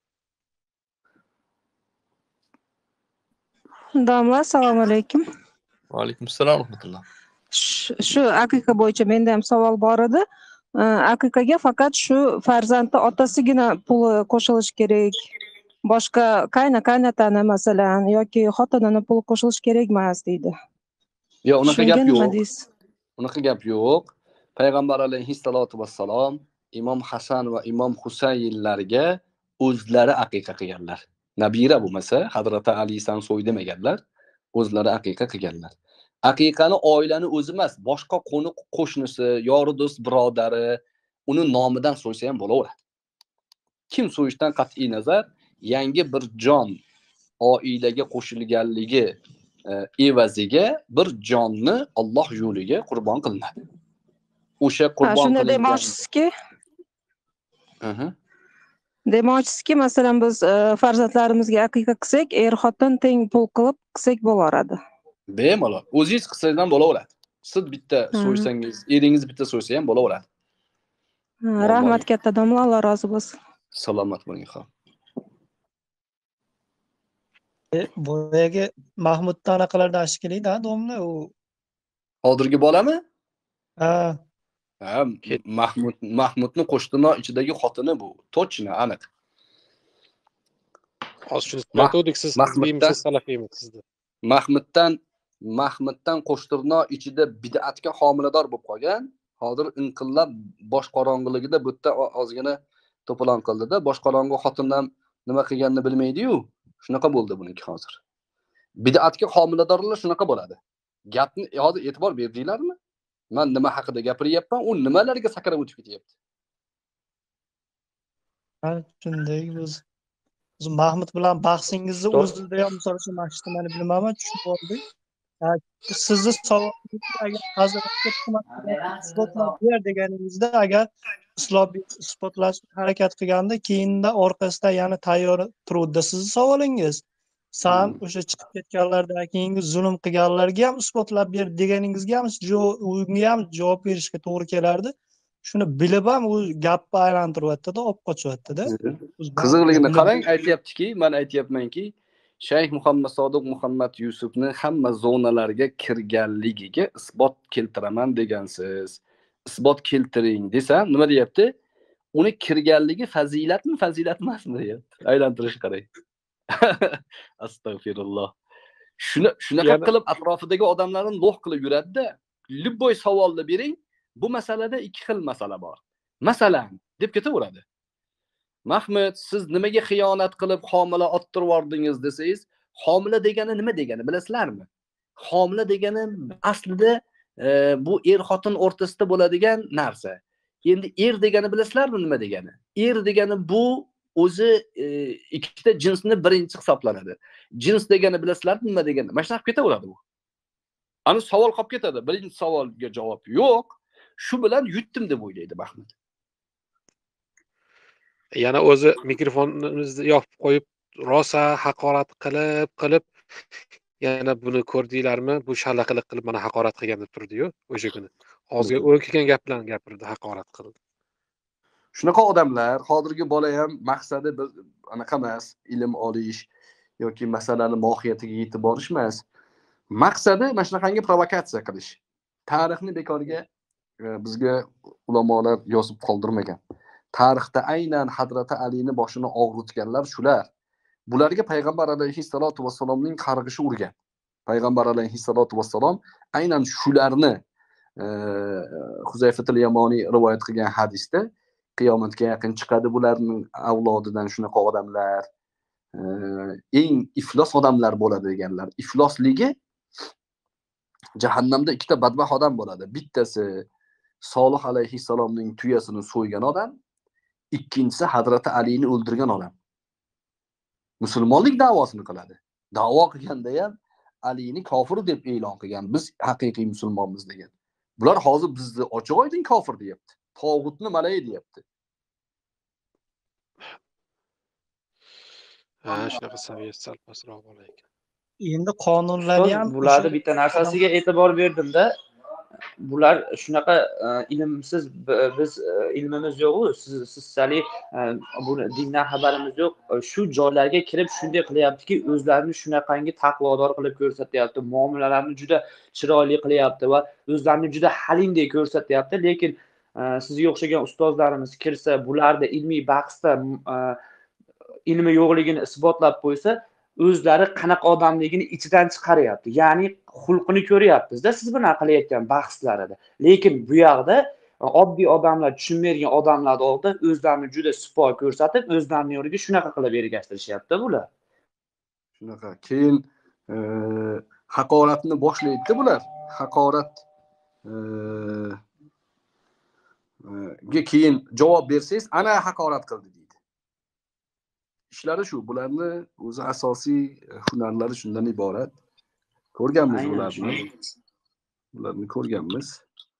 Domla, assalomu alaykum. Va alaykum assalom rahmatulloh. Sh- Shu aqiqa bo'yicha menda ham savol bor edi. E, Aqiqaga faqat shu farzandni otasigina puli qo'shilishi kerak. Boshqa qayna qaynotani masalan yoki xotinini puli qo'shilishi kerak emas deydi. Yo'q, unaqa Shunga gap nima yo'q. deysiz? Unaqa gap yo'q. Payg'ambar alayhissalotu vassalom Imom Hasan va Imom Husaynlarga o'zlari aqiqa qilganlar. Nabira bo'lmasa, Hazrati Alisan so'y demaganlar, o'zlari aqiqa qilganlar. Aqiqani oilani o'zi emas, boshqa qo'ni qo'shnisi, yori do'st, birodari uni nomidan so'ysa ham bo'laveradi. Kim so'yishdan qat'iy nazar, yangi bir jon oilaga qo'shilganligi e, evaziga bir jonni Alloh yo'liga qurbon qilinadi. O'sha Ha, qurbon shunda qilingan. demoqchisizki, Aha. demoqchisizki, masalan biz e, farzandlarimizga aqiqa qilsak, er xotin teng pul qilib qilsak bo'laveradi. Bemalol. O'zingiz qilsangiz ham bo'laveradi. Siz bitta Ha. so'ysangiz, eringiz bitta so'ysa ham bo'laveradi. Ha, Rahmat katta domla, Alloh rozi bo'lsin. Salomat bo'ling, xo'p. E, boyagi Mahmudni anaqalardan ashkilaydi, domla u. Hozirgi bolami? Ha, Ha, Mahmud Mahmudni qo'shtirnoq ichidagi xotini bu. To'chna aniq. Hozir shuni Mah- aytdik, siz Mahmuddan- hizbiyimisiz, salafiyimisiz deb. Mahmuddan Mahmuddan qo'shtirnoq ichida bid'atga homilador bo'lib qolgan. Hozir inqillab bosh qorong'iligida bu yerda o- ozgina to'polon qildida, bosh qorong'i xotindan nima qilganini bilmaydi-yu. Shunaqa bo'ldi buniki hozir. Bid'atga homiladorlar shunaqa bo'ladi. Gapni hozir e'tibor berdinglarmi? Men nima haqida gapiryapman, u nimalarga sakrab o'tib ketyapti. ha, shunday biz biz Mahmud bilan bahsingizni To'g'ri. o'zida ham misol uchun mana shu nimani bilmaman, tushunib oldik. Ha, sizni savolingiz agar hazratga isbotlab ber deganingizda, agar islobiy isbotlash harakat qilganda, keyinda orqasida yana tayyor turuvdi sizni savolingiz. San Hmm. o'sha chiqib ketganlardan keyingi zulm qilganlarga ham isbotlab ber deganingizga ham jo- unga ham javob berishga to'g'ri kelardi. Shuni bilib ham u gapni aylantiryapti-da, olib qochyapti-da. Qiziqligini qarang, aytyaptiki, men aytyapmanki, Shayx Muhammad Sodiq Muhammad Yusufni hamma zonalarga kirganligiga isbot keltiraman degansiz. Isbot keltiring desam, nima deyapti? Uni kirganligi fazilatmi, fazilat emasmi deyapti. Aylantirish qarang. Astagfirulloh. Shuni shunaqa qilib atrofidagi odamlarni loh qilib yuradi-da. Libboy savolni bering. Bu masalada ikki xil masala bor. Masalan, deb ketaveradi. Mahmud, siz nimaga xiyonat qilib homila ottirib yordingiz desangiz, homila degani nima degani bilasizlarmi? Homila degani aslida e, bu er xotin o'rtasida bo'ladigan narsa. Endi er degani bilasizlarmi nima degani? Er degani bu o'zi e, ikkita jinsni birinchi hisoblanadi. Jins degani bilasizlarmi nima degani? Mana shunaqa ketaveradi bu. Ani savol qolib ketadi. Birinchi savolga javob yo'q. Shu bilan yutdim deb o'ylaydi Mahmud. Yana o'zi mikrofonimizni yopib qo'yib, rosa haqorat qilib, qilib yana buni ko'rdinglarmi? Bu shalaqiliq qilib mana haqorat qilgan deb turdi-yu, o'sha kuni. Hozirga o'ng kelgan gaplarni gapirdi, haqorat qildi. Shunaqa odamlar, hozirgi bola ham maqsadi bir anaqa emas, ilm olish yoki masalani mohiyatiga yetib borish emas. Maqsadi mana shunaqangi provokatsiya qilish. Tarixni bekorga bizga ulamolar yozib qoldirmagan. Tarixda aynan Hazrati Alini boshini og'ritganlar shular. Bularga payg'ambar alayhissalatu vassalomning qarg'ishi urgan. Payg'ambar alayhissalatu vassalom aynan shularni Huzayfatul Yamoniy rivoyat qilgan hadisda qiyomatga yaqin chiqadi bularning avlodidan shunaqa odamlar, eng iflos odamlar bo'ladi deganlar. Iflosligi jahannamda ikkita badbaxt odam bo'ladi. Bittasi Solih alayhissalomning tuyasini so'ygan odam, ikkinchisi Hazrati Alini o'ldirgan odam. Musulmonlik da'vosini qiladi. Da'vo qilganda ham Alini kofir deb e'lon qilgan. Biz haqiqiy musulmonmiz degan. Bular hozir bizni ochiq-oydin kofir deyapti. Tog'utni malay deyapti. Ha, shunaqa saviyasi sal pastroq bo'lar ekan. Endi qonunlarni ham bularni bitta narsasiga e'tibor berdim-da. Bular shunaqa ilmsiz, biz ilmimiz yo'q-ku, siz sizsali buni dindan xabarimiz yo'q. Shu joylarga kirib shunday qilyaptiki, o'zlarini shunaqangi taqvodor qilib ko'rsatyapti, muomalalarni juda chiroyli qilyapti va o'zlarini juda halimdek ko'rsatyapti, lekin sizga o'xshagan ustozlarimiz kirsa, bularda ilmiy bahsda ilmi yo'qligini isbotlab qo'ysa, o'zlari qanaqa odamligini ichidan chiqaryapti. Ya'ni xulqini ko'ryapmiz-da siz bilan qilayotgan bahslarida. Lekin bu yoqda oddiy odamlar, tushunmaydigan odamlar oldida o'zlarini juda sipo ko'rsatib, o'zlarining yo'liga shunaqa qilib ergashtirishyapti bular. Shunaqa. Keyin haqoratni boshlaydi bular. Haqorat ga keyin javob bersangiz, ana haqorat qildi deydi. Ishlari shu, bularni o'zi asosiy hunarlari shundan iborat. Ko'rganmiz ularni. Ularni ko'rganmiz.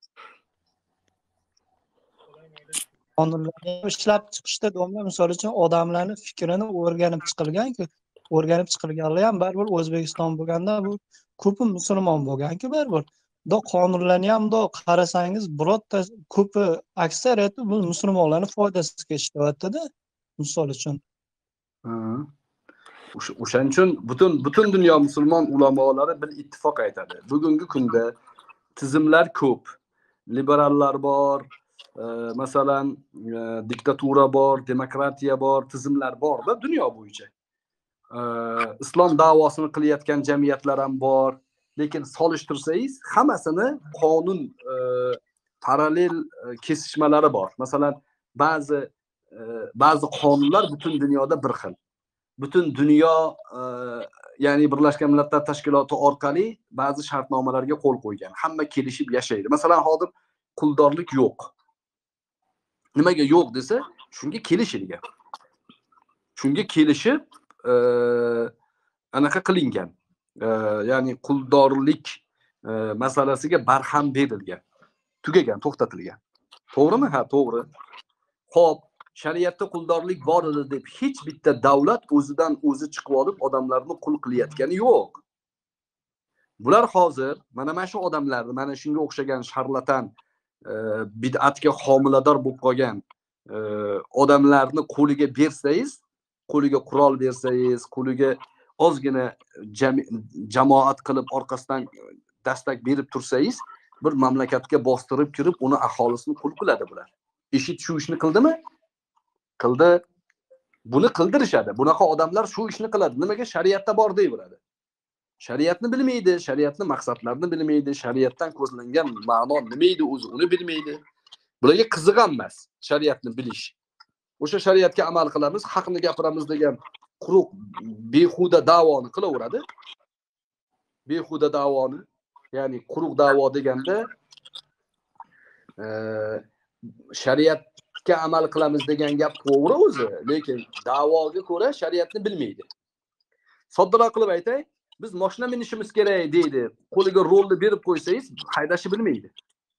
qonunlarni ishlab chiqishda domla misol uchun odamlarni fikrini o'rganib chiqilgan-ku, o'rganib chiqilganlar ham baribir O'zbekiston bo'lganda bu ko'pi musulmon bo'lgan-ku baribir. Do qonunlarni ham do qarasangiz, birorta ko'pi aksariyati bu musulmonlarning foydasiga ishlayapti-da, misol uchun. O'shaning uchun butun butun dunyo musulmon ulamolari bir ittifoq aytadi. Bugungi kunda tizimlar ko'p. Liberallar bor, e, masalan, e, diktatura bor, demokratiya bor, tizimlar bor-da dunyo bo'yicha. E, islom da'vosini qilayotgan jamiyatlar ham bor. Lekin solishtirsangiz, hammasini qonun e, parallel e, kesishmalari bor. Masalan, ba'zi e, ba'zi qonunlar butun dunyoda bir xil. Butun dunyo e, ya'ni Birlashgan Millatlar Tashkiloti orqali ba'zi shartnomalarga qo'l qo'ygan. Hamma kelishib yashaydi. Masalan, hozir quldorlik yo'q. Nimaga yo'q desa, shunga kelishilgan. Shunga kelishib e, anaqa qilingan. E, ya'ni quldorlik e, masalasiga barham berilgan. Tugagan, to'xtatilgan. To'g'rimi? Ha, to'g'ri. Xo'p, shariatda quldorlik bor edi deb hech bitta davlat o'zidan o'zi chiqib olib odamlarni qul qilayotgani yo'q. Bular hozir mana mana shu odamlarni, mana shunga o'xshagan sharlatan, e, bid'atga homilador bo'lib qolgan e, odamlarni qo'liga bersangiz, qo'liga qurol bersangiz, qo'liga ozgina jamoat qilib orqasidan dastak berib tursangiz, bir mamlakatga bostirib kirib, uni aholisini qul qiladi bular. IShID shu ishni qildimi? Qildi. Buni qildirishadi. Bunaqa odamlar shu ishni qiladi. Nimaga? Shariatda bor deyveradi. Shariatni bilmaydi, shariatni maqsadlarini bilmaydi, shariatdan ko'zlangan ma'no nima edi o'zi, uni bilmaydi. Bularga qiziq ham emas shariatni bilish. O'sha shariatga amal qilamiz, haqni gapiramiz degan quruq behuda da'voni qilaveradi. Behuda da'voni, ya'ni quruq da'vo deganda e, shariatga amal qilamiz degan gap to'g'ri o'zi, lekin da'voga ko'ra shariatni bilmaydi. Soddaroq qilib aytay, biz mashina minishimiz kerak deydi. Qo'liga rolni berib qo'ysangiz, haydashni bilmaydi.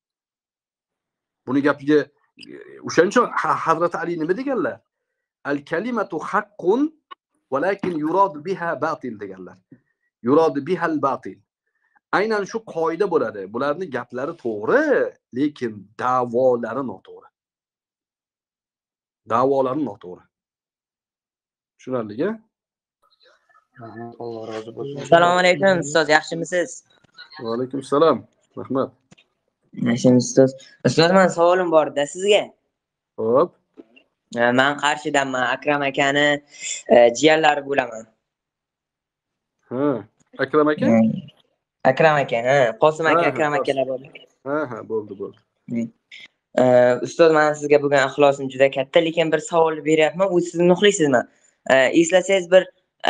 Buni gapiga o'shaning uchun Hazrat Ali nima deganlar? Al-kalimatu haqqun walakin yurad biha batil deganlar. Yurad biha al-batil. Aynan shu qoida bo'ladi. Bularning gaplari to'g'ri, lekin da'volari noto'g'ri. Da'volari noto'g'ri. Tushunarlimi? Alloh rozi bo'lsin. Assalomu alaykum ustoz, yaxshimisiz? Va alaykum assalom. Rahmat. Yaxshimisiz ustoz? Ustoz, men savolim bor-da sizga. Xo'p. Men Qarshidanman, Akram akani jiyanlari bo'laman. Ha, Akram aka? Akram aka, ha, Qosim aka, Akram akalar bor. Ha, ha, bo'ldi, bo'ldi. Ustoz, men sizga bugun ixlosim juda katta, lekin bir savol beryapman. U sizni nuqliysizmi? Eslasangiz bir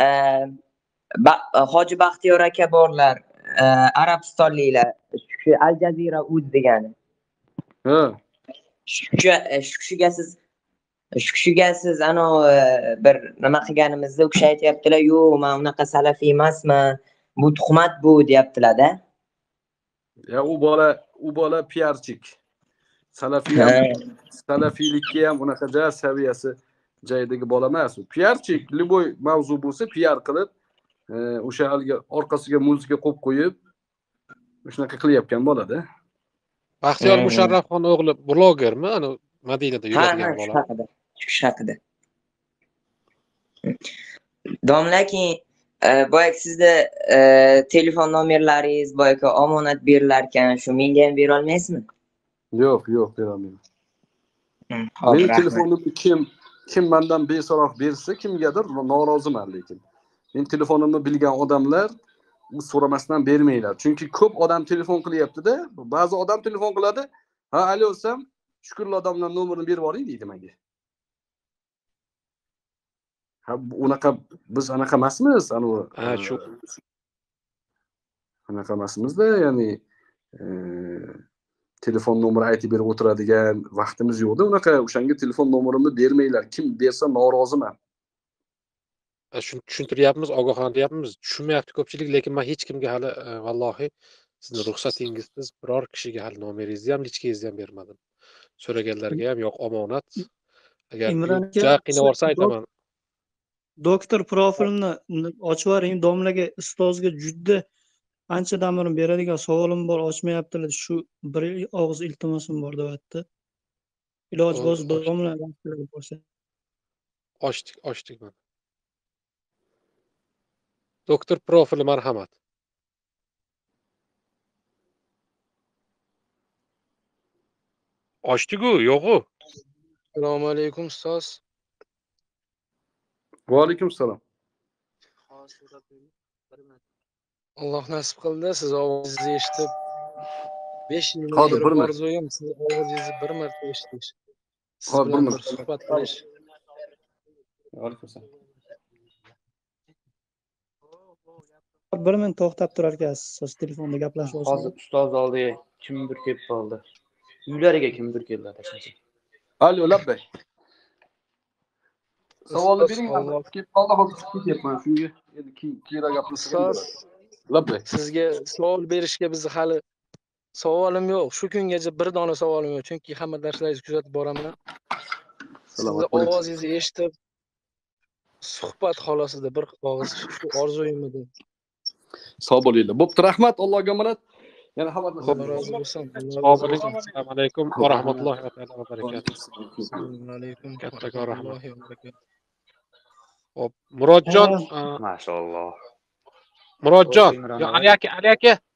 Hoji Baxtiyor aka borlar, Arabistonliklar, shu Al Jazeera Uz degani. Ha. Shu kishiga siz shu kishiga siz ana bir nima qilganimizda u kishi aytayaptilar, "Yo'q, men unaqa salafiy emasman. Bu tuhmat bu" deyaptilar-da. Ya u bola, u bola piarchik. Salafiy salafiylikka ham unaqa ja saviyasi joyidagi bola emas u. Piarchik, liboy mavzu bo'lsa piar qilib, o'sha haligi orqasiga muzika qo'yib qo'yib, shunaqa qilyapgan bo'ladi. Baxtiyor Musharrafxon o'g'li blogermi? Ana Madinada yuradigan bola. Ha, haqida. Shu haqida. Domlaki, boyagi sizda telefon nomerlaringiz boyagi omonat berilar ekan, shu menga ham bera olmaysizmi? Yo'q, yo'q, bera olmayman. Mening telefonimni kim kim mendan beso'roq bersa, kimgadir noroziman lekin. Men telefonimni bilgan odamlar u so'ramasdan bermaylar. Chunki ko'p odam telefon qilyapti-da, ba'zi odam telefon qiladi, "Ha, alo desam, shukurli odamlar nomerini berib yuboring" deydi menga. Ha, unaqa biz anaqa emasmiz, ana Ha, shu anaqa emasmiz-da, ya'ni telefon nomeri aytib berib o'tiradigan vaqtimiz yo'qda, unaqa o'shanga telefon nomerimni bermanglar. Kim bersa noroziman. Shuni tushuntiryapmiz, ogohlantiryapmiz. Tushunmayapti ko'pchilik, lekin men hech kimga hali vallohi sizni ruxsatingizsiz biror kishiga hali nomeringizni ham, lichkangizni ham bermadim. So'raganlarga ham yo'q, omonat. Agar juda qiynalsa aytaman. Doktor profilini ochib yuboring, domlaga, ustozga juda anchadan beri beradigan savolim bor, ochmayaptilar. Shu bir og'iz iltimosim bor deyapti. Iloji bo'lsa domla bo'lsa. Ochdik, ochdik mana. Doktor profili marhamat. Ochdik-ku, yo'q-ku. Assalomu alaykum ustoz. Va alaykum assalom. Alloh nasib qildi, siz ovozingizni eshitib besh yil Hozir bir orzuim siz ovozingizni bir marta eshitish. Hozir bir marta suhbat qilish. Bir minut to'xtab turar ekansiz, telefonda gaplashib olsangiz. Hozir ustoz oldiga kimdir kelib qoldi. Uylariga kimdir keldi tashlanchi. Alo, labbay. Savolni bering, kelib qoldi, hozir chiqib ketyapman. Shunga endi keyinroq gaplashamiz. Labbay. Sizga savol berishga bizni hali savolim yo'q. Shu kungacha bir dona savolim yo'q, chunki hamma darslaringizni kuzatib boraman. Sizni ovozingizni eshitib suhbat xolosida bir og'iz shu orzuyim edi. Sog' bo'linglar. Bo'pti, rahmat, Allohga omonat. Yana xabarlashamiz. Rozi bo'lsin. Assalomu alaykum va rahmatullohi va barakatuh. Assalomu alaykum. Kattakon rahmat. Hop, Murodjon, Ha, e, Mashaalloh. Murodjon, Imron yo aka. Ali aka, Ali aka.